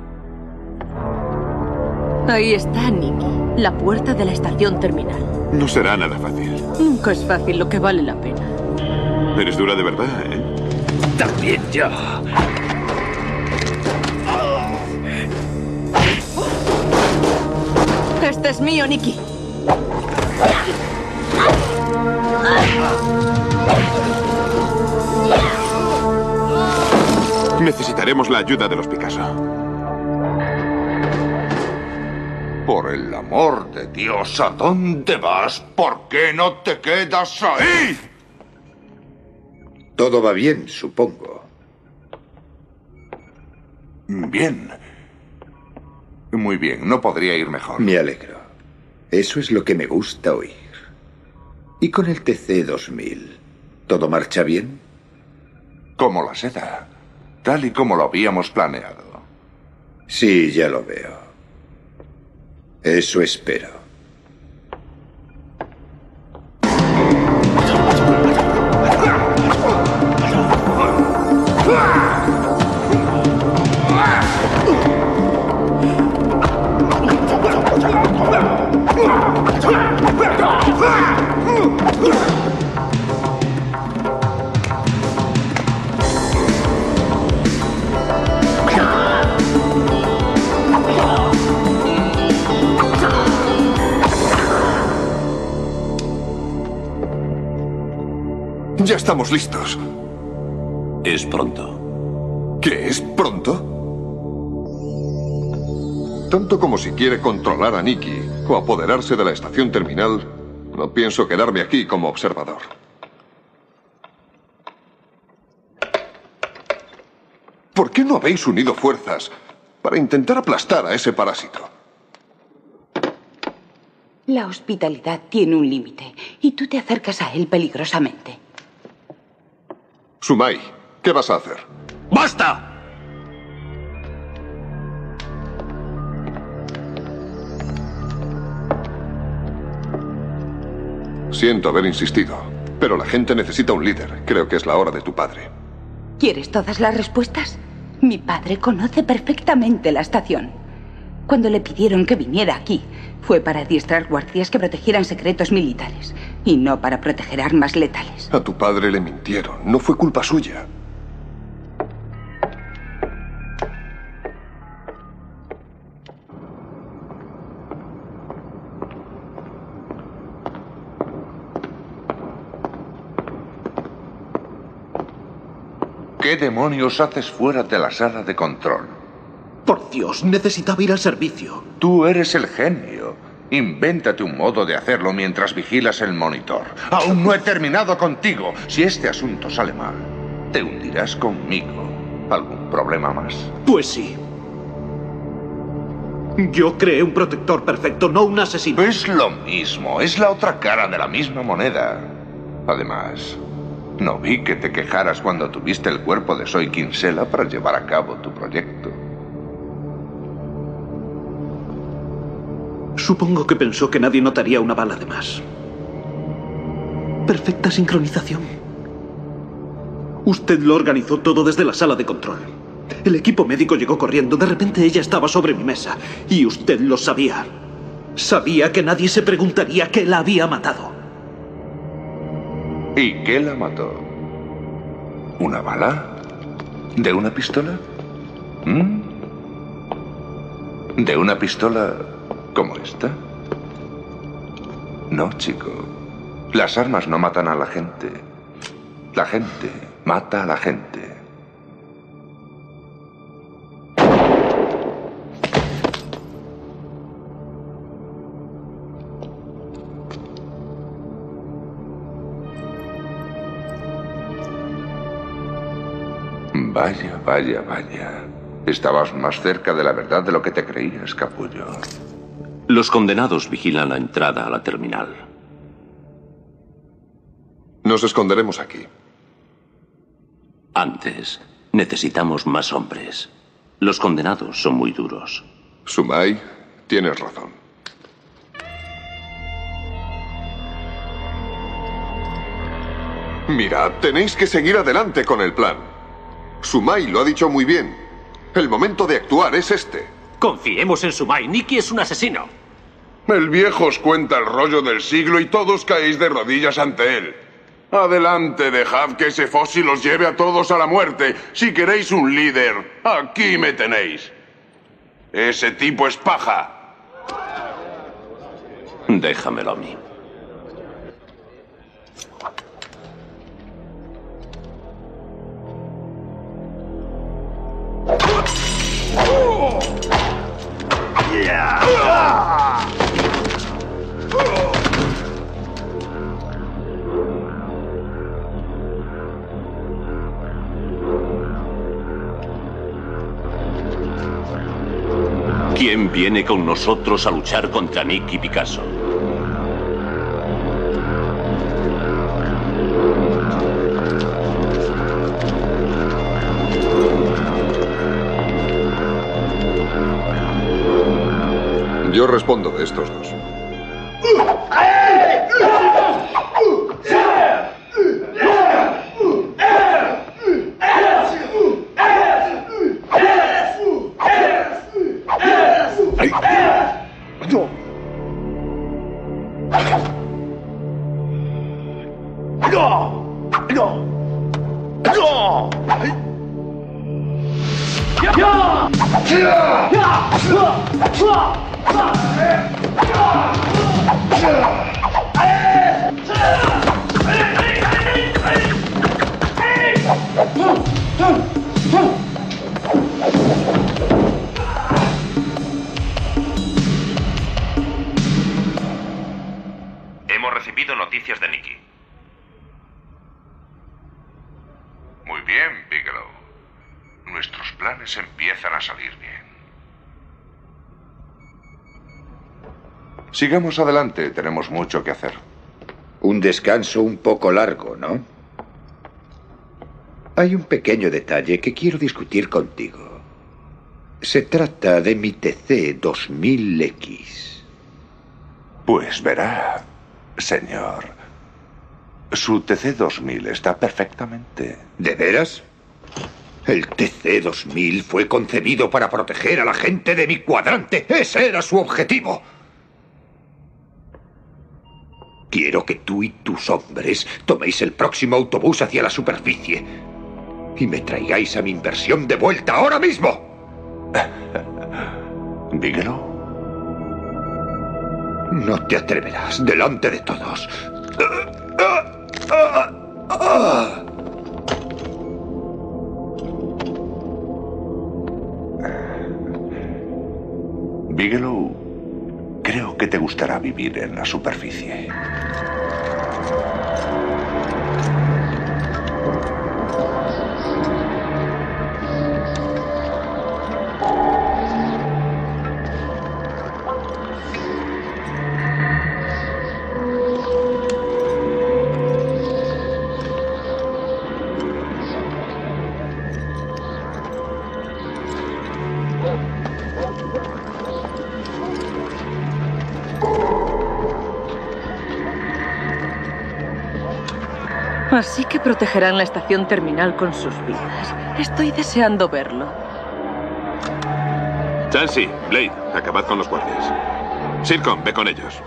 Ahí está, Nicky. La puerta de la estación terminal. No será nada fácil. Nunca es fácil lo que vale la pena. Eres dura de verdad, ¿eh? También yo. Este es mío, Nicky. Necesitaremos la ayuda de los Picasso. Por el amor de Dios, ¿a dónde vas? ¿Por qué no te quedas ahí? Todo va bien, supongo. Bien. Muy bien, no podría ir mejor. Me alegro. Eso es lo que me gusta oír. ¿Y con el T C dos mil? ¿Todo marcha bien? Como la seda. Tal y como lo habíamos planeado. Sí, ya lo veo. Eso espero. Ya estamos listos. Es pronto. ¿Qué es pronto? Tanto como si quiere controlar a Nicky o apoderarse de la estación terminal, no pienso quedarme aquí como observador. ¿Por qué no habéis unido fuerzas para intentar aplastar a ese parásito? La hospitalidad tiene un límite y tú te acercas a él peligrosamente. Sumai, ¿qué vas a hacer? ¡Basta! Siento haber insistido, pero la gente necesita un líder. Creo que es la hora de tu padre. ¿Quieres todas las respuestas? Mi padre conoce perfectamente la estación. Cuando le pidieron que viniera aquí, fue para adiestrar guardias que protegieran secretos militares y no para proteger armas letales. A tu padre le mintieron. No fue culpa suya. ¿Qué demonios haces fuera de la sala de control? Por Dios, necesitaba ir al servicio. Tú eres el genio. Invéntate un modo de hacerlo mientras vigilas el monitor. Aún no he terminado contigo. Si este asunto sale mal, te hundirás conmigo. ¿Algún problema más? Pues sí. Yo creé un protector perfecto, no un asesino. Es lo mismo. Es la otra cara de la misma moneda. Además, no vi que te quejaras cuando tuviste el cuerpo de Soy Kinsella para llevar a cabo tu proyecto. Supongo que pensó que nadie notaría una bala de más. Perfecta sincronización. Usted lo organizó todo desde la sala de control. El equipo médico llegó corriendo. De repente ella estaba sobre mi mesa. Y usted lo sabía. Sabía que nadie se preguntaría qué la había matado. ¿Y qué la mató? ¿Una bala? ¿De una pistola? ¿Mm? ¿De una pistola como esta? No, chico. Las armas no matan a la gente. La gente mata a la gente. Vaya, vaya, vaya. Estabas más cerca de la verdad de lo que te creías, capullo. Los condenados vigilan la entrada a la terminal. Nos esconderemos aquí. Antes, necesitamos más hombres. Los condenados son muy duros. Sumai, tienes razón. Mirad, tenéis que seguir adelante con el plan. Sumai lo ha dicho muy bien. El momento de actuar es este. Confiemos en Sumai. Nicky es un asesino. El viejo os cuenta el rollo del siglo y todos caéis de rodillas ante él. Adelante, dejad que ese fósil os lleve a todos a la muerte. Si queréis un líder, aquí me tenéis. Ese tipo es paja. Déjamelo a mí. ¿Quién viene con nosotros a luchar contra Nick y Picasso? Yo respondo de estos dos. Hemos recibido noticias de Nicky. Muy bien, Bigelow. Nuestros planes empiezan a salir bien. Sigamos adelante, tenemos mucho que hacer. Un descanso un poco largo, ¿no? Hay un pequeño detalle que quiero discutir contigo. Se trata de mi T C dos mil X. Pues verá, señor. Su T C dos mil está perfectamente. ¿De veras? El T C dos mil fue concebido para proteger a la gente de mi cuadrante. Ese era su objetivo. Quiero que tú y tus hombres toméis el próximo autobús hacia la superficie y me traigáis a mi inversión de vuelta ahora mismo. Dígalo. No te atreverás delante de todos. Bigelow, creo que te gustará vivir en la superficie. Así que protegerán la estación terminal con sus vidas. Estoy deseando verlo. Chansey, Blade, acabad con los guardias. Sircon, ve con ellos.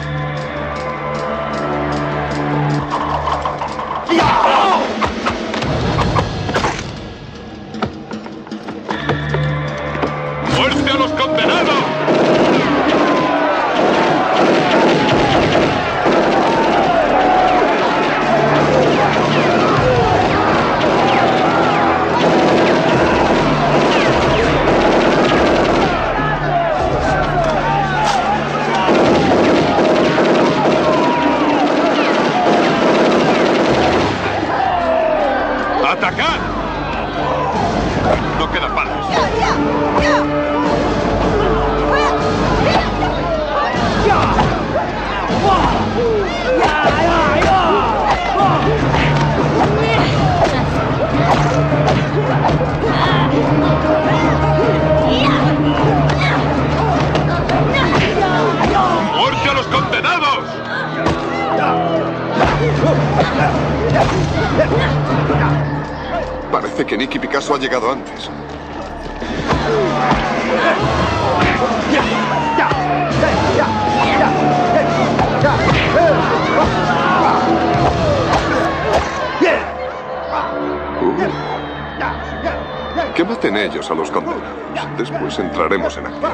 ¡Muerte a los condenados! ¡Atacad! No quedan balas. ¡Muerte a los condenados! Parece que Nicky Picasso ha llegado antes. Uh. Que maten ellos a los condenados. Después entraremos en acción.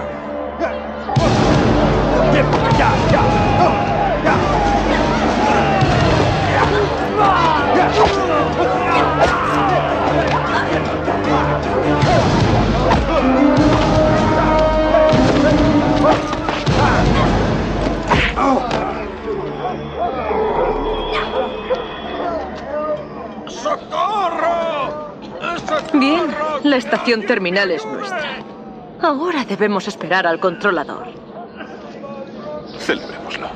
Bien, la estación terminal es nuestra. Ahora debemos esperar al controlador. Celebrémoslo.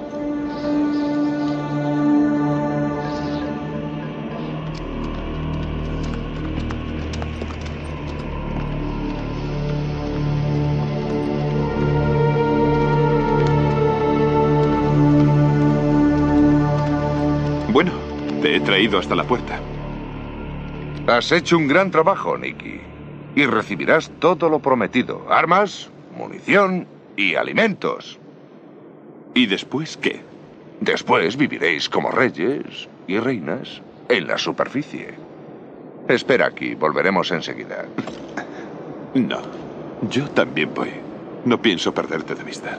Bueno, te he traído hasta la puerta. Has hecho un gran trabajo, Nicky. Y recibirás todo lo prometido. Armas, munición y alimentos. ¿Y después qué? Después viviréis como reyes y reinas en la superficie. Espera aquí, volveremos enseguida. No, yo también voy. No pienso perderte de vista.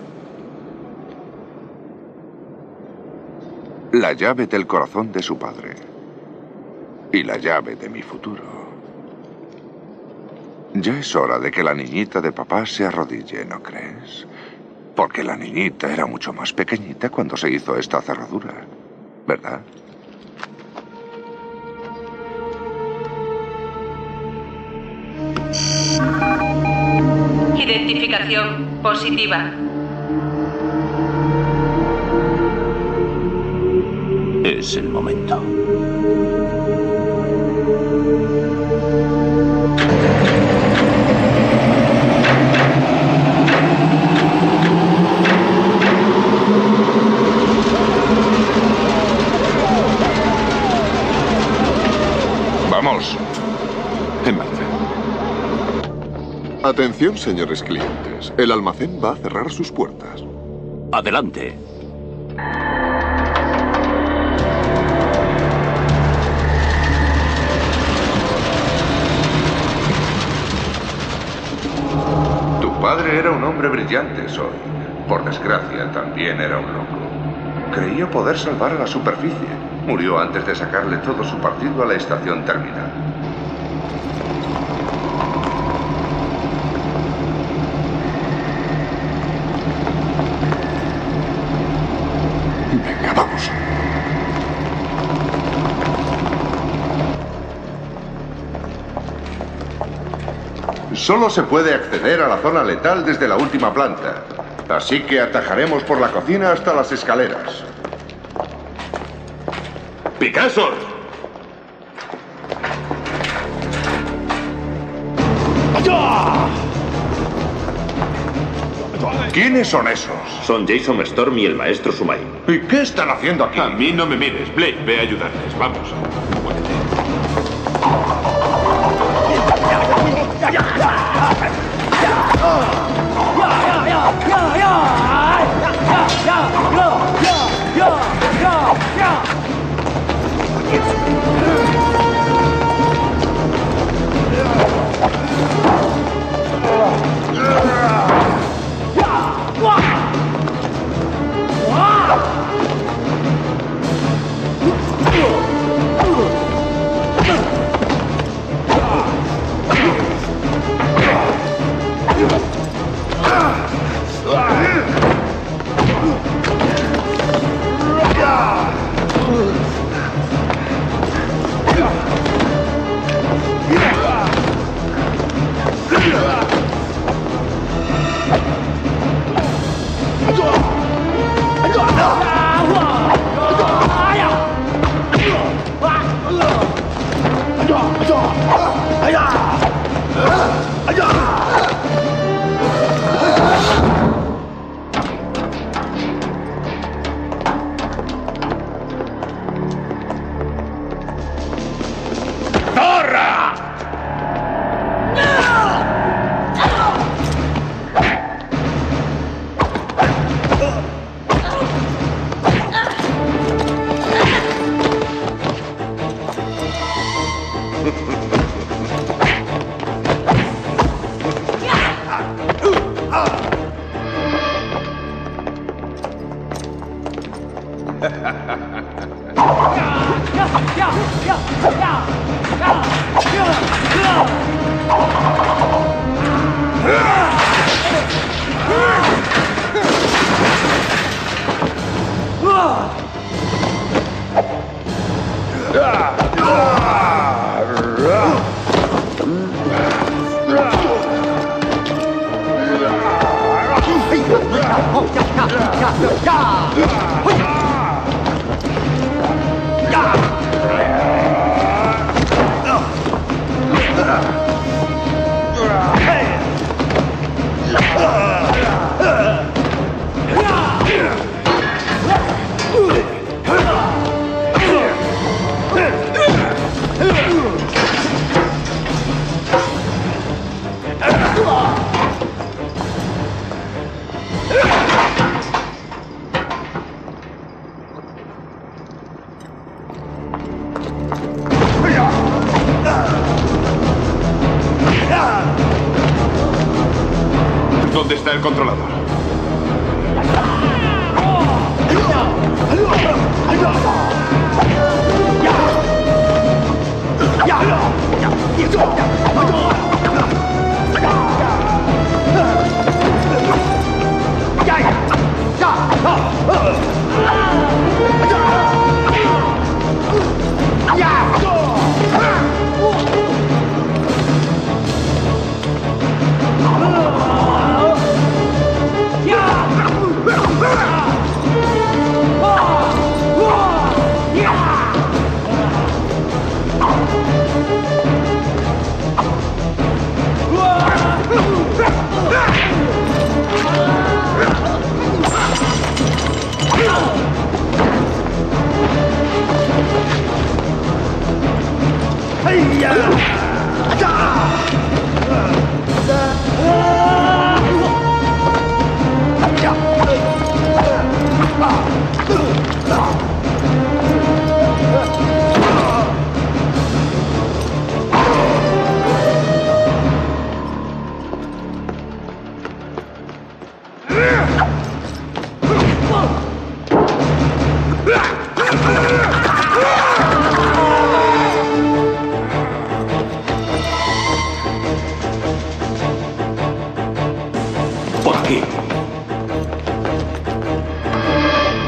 La llave del corazón de su padre. Y la llave de mi futuro. Ya es hora de que la niñita de papá se arrodille, ¿no crees? Porque la niñita era mucho más pequeñita cuando se hizo esta cerradura, ¿verdad? Identificación positiva. Es el momento. Vamos. En marcha. Atención, señores clientes. El almacén va a cerrar sus puertas. Adelante. Tu padre era un hombre brillante, Soy. Por desgracia, también era un loco. Creía poder salvar a la superficie. Murió antes de sacarle todo su partido a la estación terminal. Venga, vamos. Solo se puede acceder a la zona letal desde la última planta. Así que atajaremos por la cocina hasta las escaleras. ¡Picasso! ¿Quiénes son esos? Son Jason Storm y el maestro Sumai. ¿Y qué están haciendo aquí? A mí no me mires. Blake, ve a ayudarles. Vamos. ¿Dónde está el controlador? Yeah!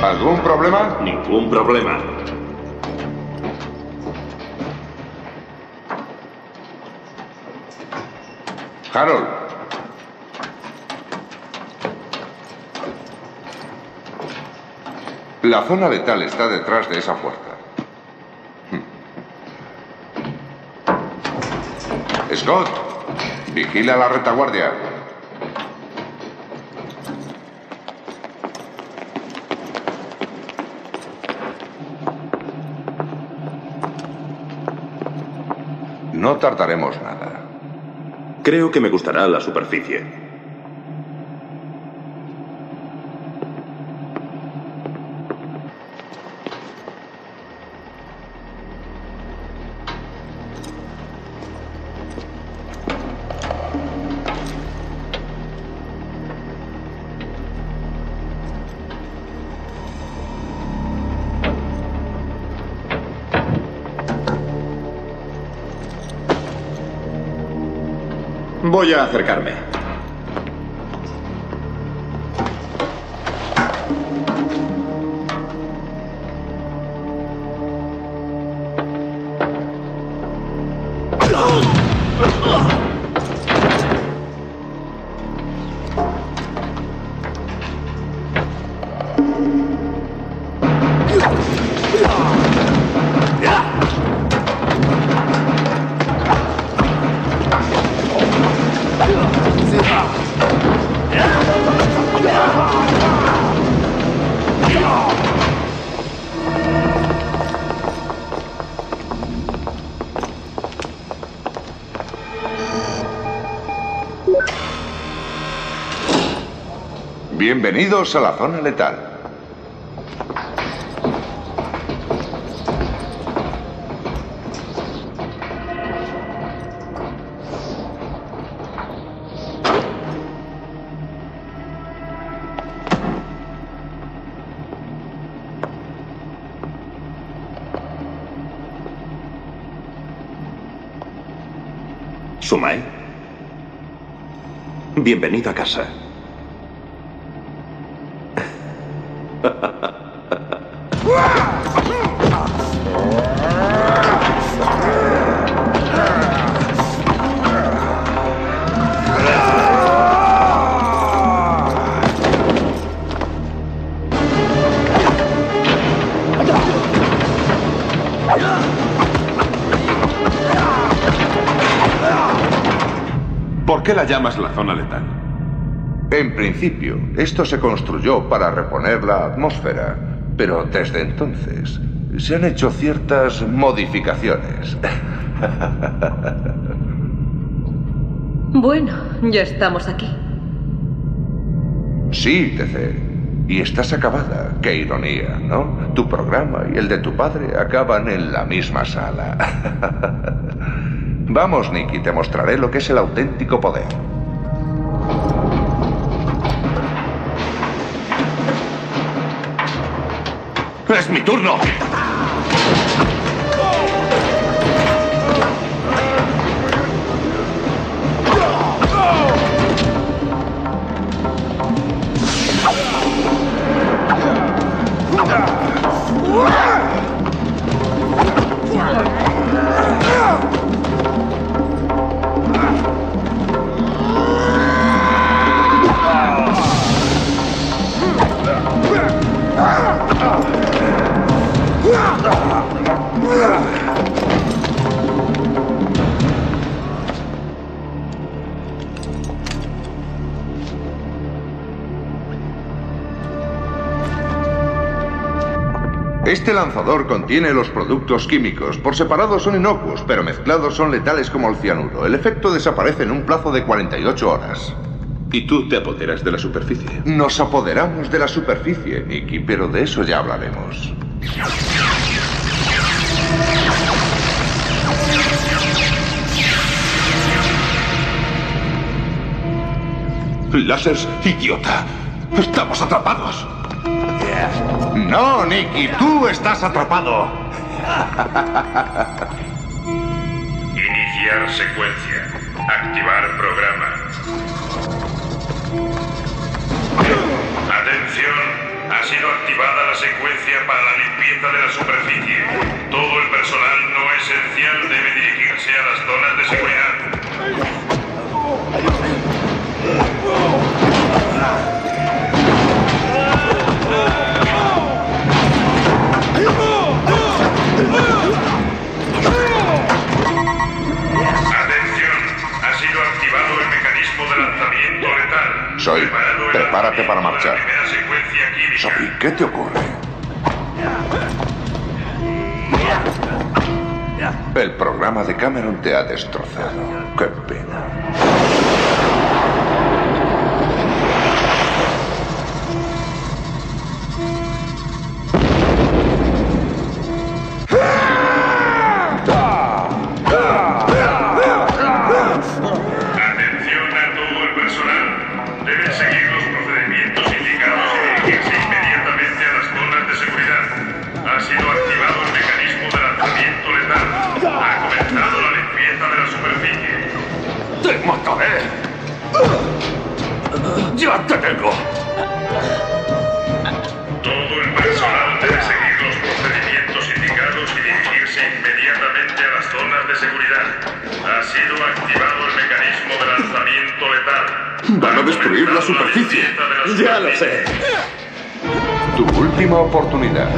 ¿Algún problema? Ningún problema. Harold. La zona letal está detrás de esa puerta. Scott, vigila la retaguardia. No tardaremos nada. Creo que me gustará la superficie. Voy a acercarme. Bienvenidos a la zona letal. Sumai, bienvenido a casa. ¿Por qué la llamas la zona letal? En principio, esto se construyó para reponer la atmósfera, pero desde entonces se han hecho ciertas modificaciones. Bueno, ya estamos aquí. Sí, T C. Y estás acabada. Qué ironía, ¿no? Tu programa y el de tu padre acaban en la misma sala. Vamos, Nicky, te mostraré lo que es el auténtico poder. ¡Es mi turno! Este lanzador contiene los productos químicos. Por separado son inocuos, pero mezclados son letales como el cianuro. El efecto desaparece en un plazo de cuarenta y ocho horas. ¿Y tú te apoderas de la superficie? Nos apoderamos de la superficie, Nicky, pero de eso ya hablaremos. Láseres, idiota. Estamos atrapados. No, Nicky, tú estás atrapado. Iniciar secuencia. Activar programa. Atención. sido activada la secuencia para la limpieza de la superficie. Todo el personal no esencial debe dirigirse a las zonas de seguridad. Atención, ha sido activado el mecanismo de lanzamiento letal. Soy, prepárate para marchar. Primera secuencia química. Soy, ¿qué te ocurre? El programa de Cameron te ha destrozado. Qué pena. Atención a todo el personal. Deben seguir los procedimientos indicados y dirigirse inmediatamente a las zonas de seguridad. Ha sido activado el mecanismo de lanzamiento letal. Ha comenzado la limpieza de la superficie. ¡Te mataré! ¡Ya te tengo! Todo el personal debe seguir los procedimientos indicados y dirigirse inmediatamente a las zonas de seguridad. Ha sido activado el mecanismo de lanzamiento letal. Van a destruir la superficie. Ya lo sé. Tu última oportunidad.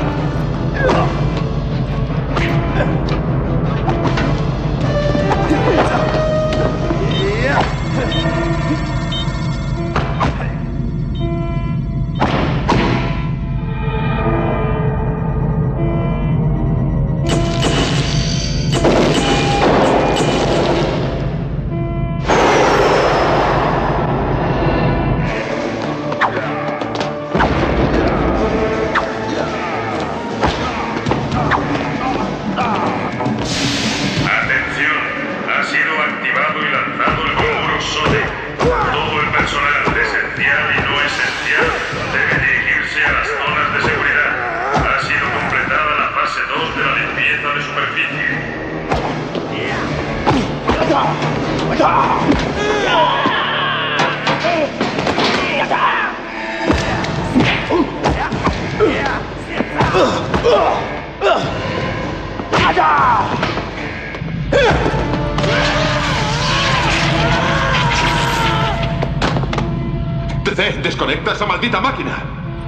Atención, ha sido activado y lanzado el conjuro Sonic. Todo el personal esencial y no esencial debe dirigirse a las zonas de seguridad. Ha sido completada la fase dos de la limpieza de superficie. T C, desconecta esa maldita máquina.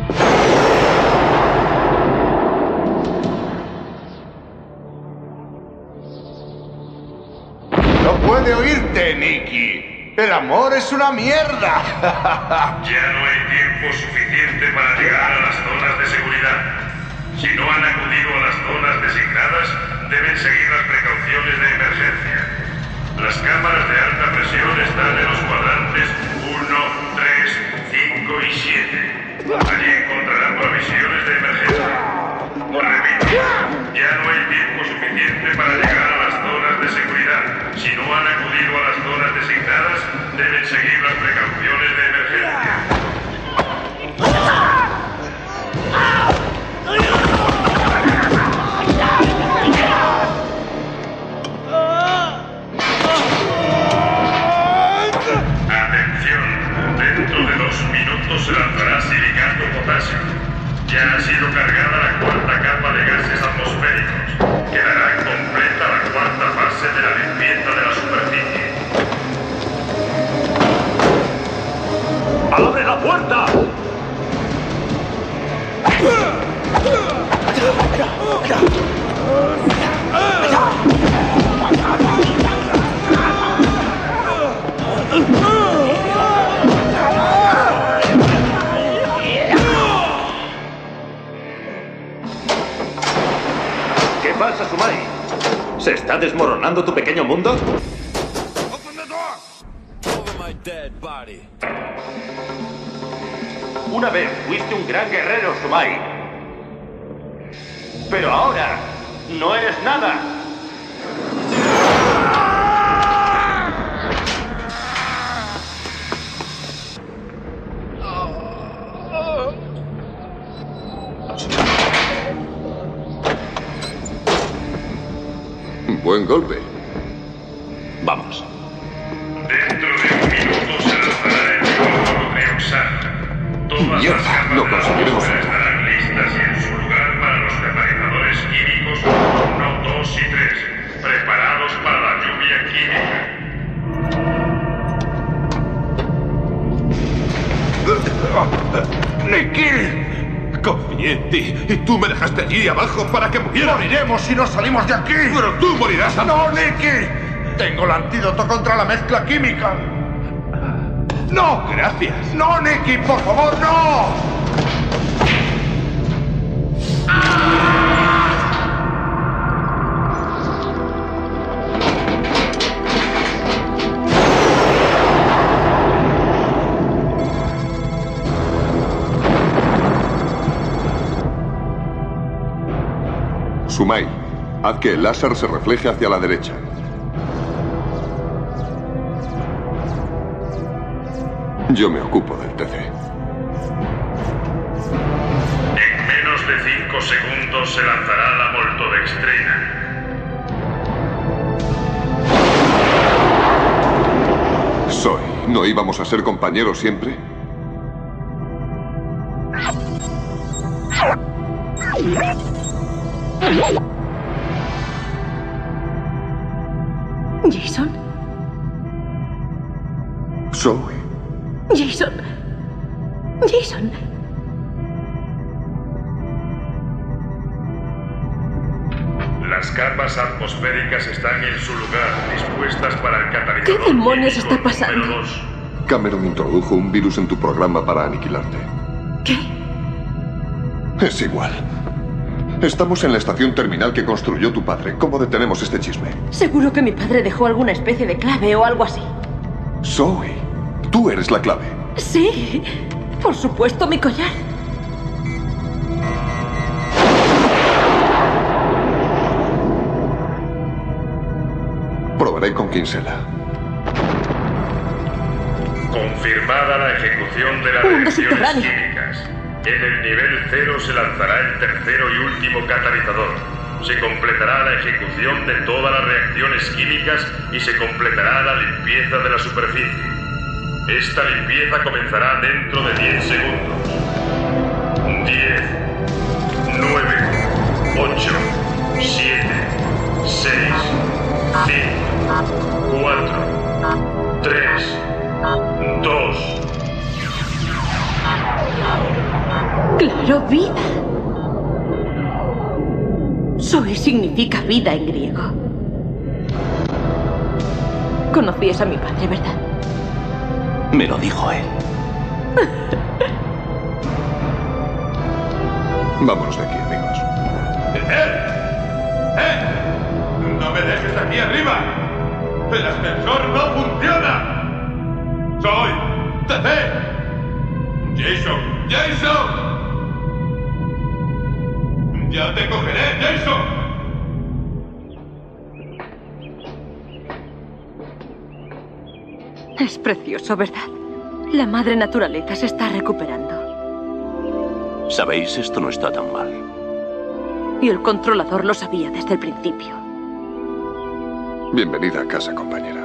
No puede oírte, Nicky. El amor es una mierda. Ya no hay tiempo suficiente para llegar a las zonas de seguridad. Si no han acudido a las zonas designadas, deben seguir las precauciones de emergencia. Las cámaras de alta presión están en los cuadrantes uno, tres, cinco y siete. Allí encontrarán provisiones de emergencia. Repito, ya no hay tiempo suficiente para llegar a las zonas de seguridad. Si no han acudido a las zonas designadas, deben seguir las precauciones de emergencia. Atención, dentro de dos minutos se lanzará silicato potasio. Ya ha sido cargada la cuarta capa de gases atmosféricos. Quedará completa la cuarta fase de la limpieza de la superficie. ¡Abre la puerta! ¿Qué pasa, Sumai? ¿Se está desmoronando tu pequeño mundo? Una vez fuiste un gran guerrero, Sumai. Pero ahora no eres nada. Buen golpe. Vamos. Dentro de un minuto se lanzará el dióxido trioxano. Todas las Mierda, capas lo de la conseguiremos. atmósfera ¡Nicky! Confié en ti y tú me dejaste allí abajo para que muriera. ¡Moriremos si no salimos de aquí! ¡Pero tú morirás! ¡No, Nicky! Tengo el antídoto contra la mezcla química. ¡No! Gracias. ¡No, Nicky! ¡Por favor, no! Sumail, haz que el láser se refleje hacia la derecha. Yo me ocupo del T C. En menos de cinco segundos se lanzará la Moltodextrina. Soy, ¿no íbamos a ser compañeros siempre? ¿Jason? Zoe. Jason. Jason. Las capas atmosféricas están en su lugar, dispuestas para el catalizador. ¿Qué demonios está pasando? Número dos. Cameron introdujo un virus en tu programa para aniquilarte. ¿Qué? Es igual. Estamos en la estación terminal que construyó tu padre. ¿Cómo detenemos este chisme? Seguro que mi padre dejó alguna especie de clave o algo así. Zoe, tú eres la clave. Sí, por supuesto, mi collar. Probaré con Kinsella. Confirmada la ejecución de las Mundo reacciones subterráneo. químicas. En el nivel cero se lanzará el tercero y último catalizador. Se completará la ejecución de todas las reacciones químicas y se completará la limpieza de la superficie. Esta limpieza comenzará dentro de diez segundos. diez, nueve, ocho, siete, seis, cinco, cuatro, tres, dos. Claro, vida. Zoe significa vida en griego. Conocías a mi padre, ¿verdad? Me lo dijo él. Vámonos de aquí, amigos. ¡Eh! ¡Eh! ¡No me dejes aquí arriba! ¡El ascensor no funciona! ¡Soy T C! ¡Jason! ¡Jason! ¡Ya te cogeré, Jason! Es precioso, ¿verdad? La madre naturaleza se está recuperando. Sabéis, esto no está tan mal. Y el controlador lo sabía desde el principio. Bienvenida a casa, compañera.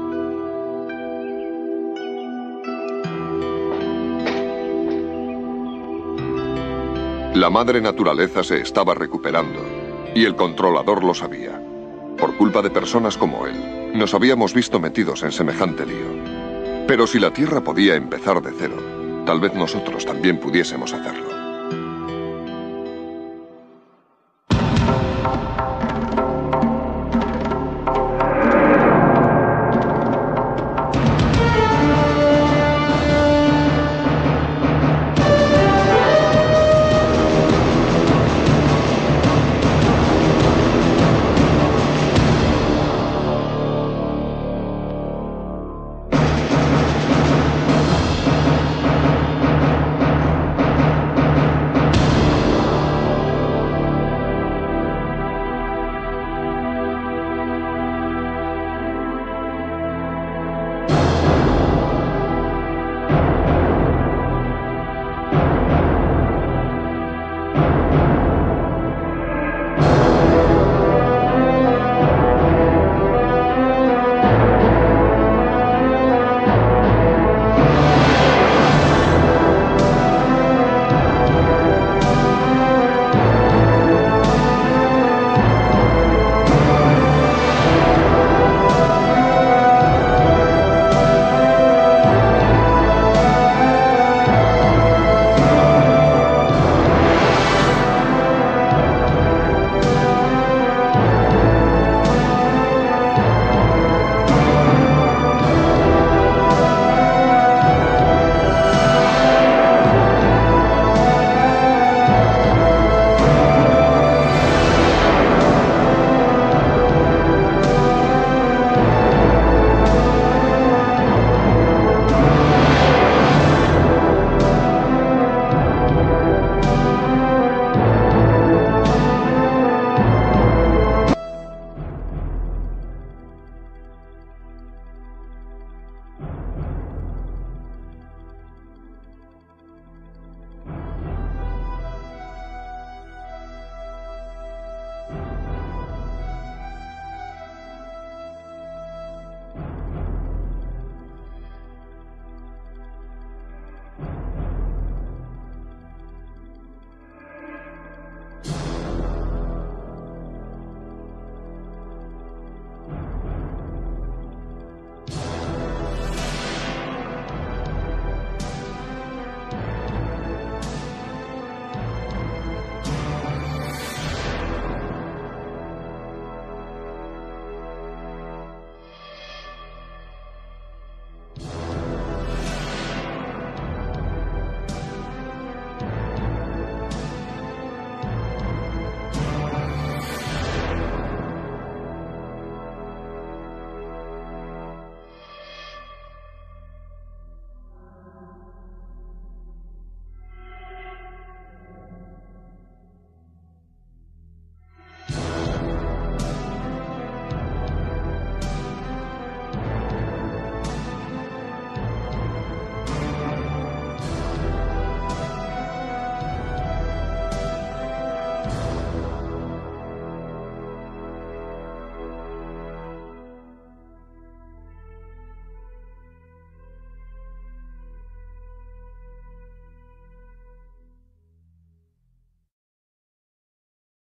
La madre naturaleza se estaba recuperando, y el controlador lo sabía. Por culpa de personas como él, nos habíamos visto metidos en semejante lío. Pero si la Tierra podía empezar de cero, tal vez nosotros también pudiésemos hacerlo.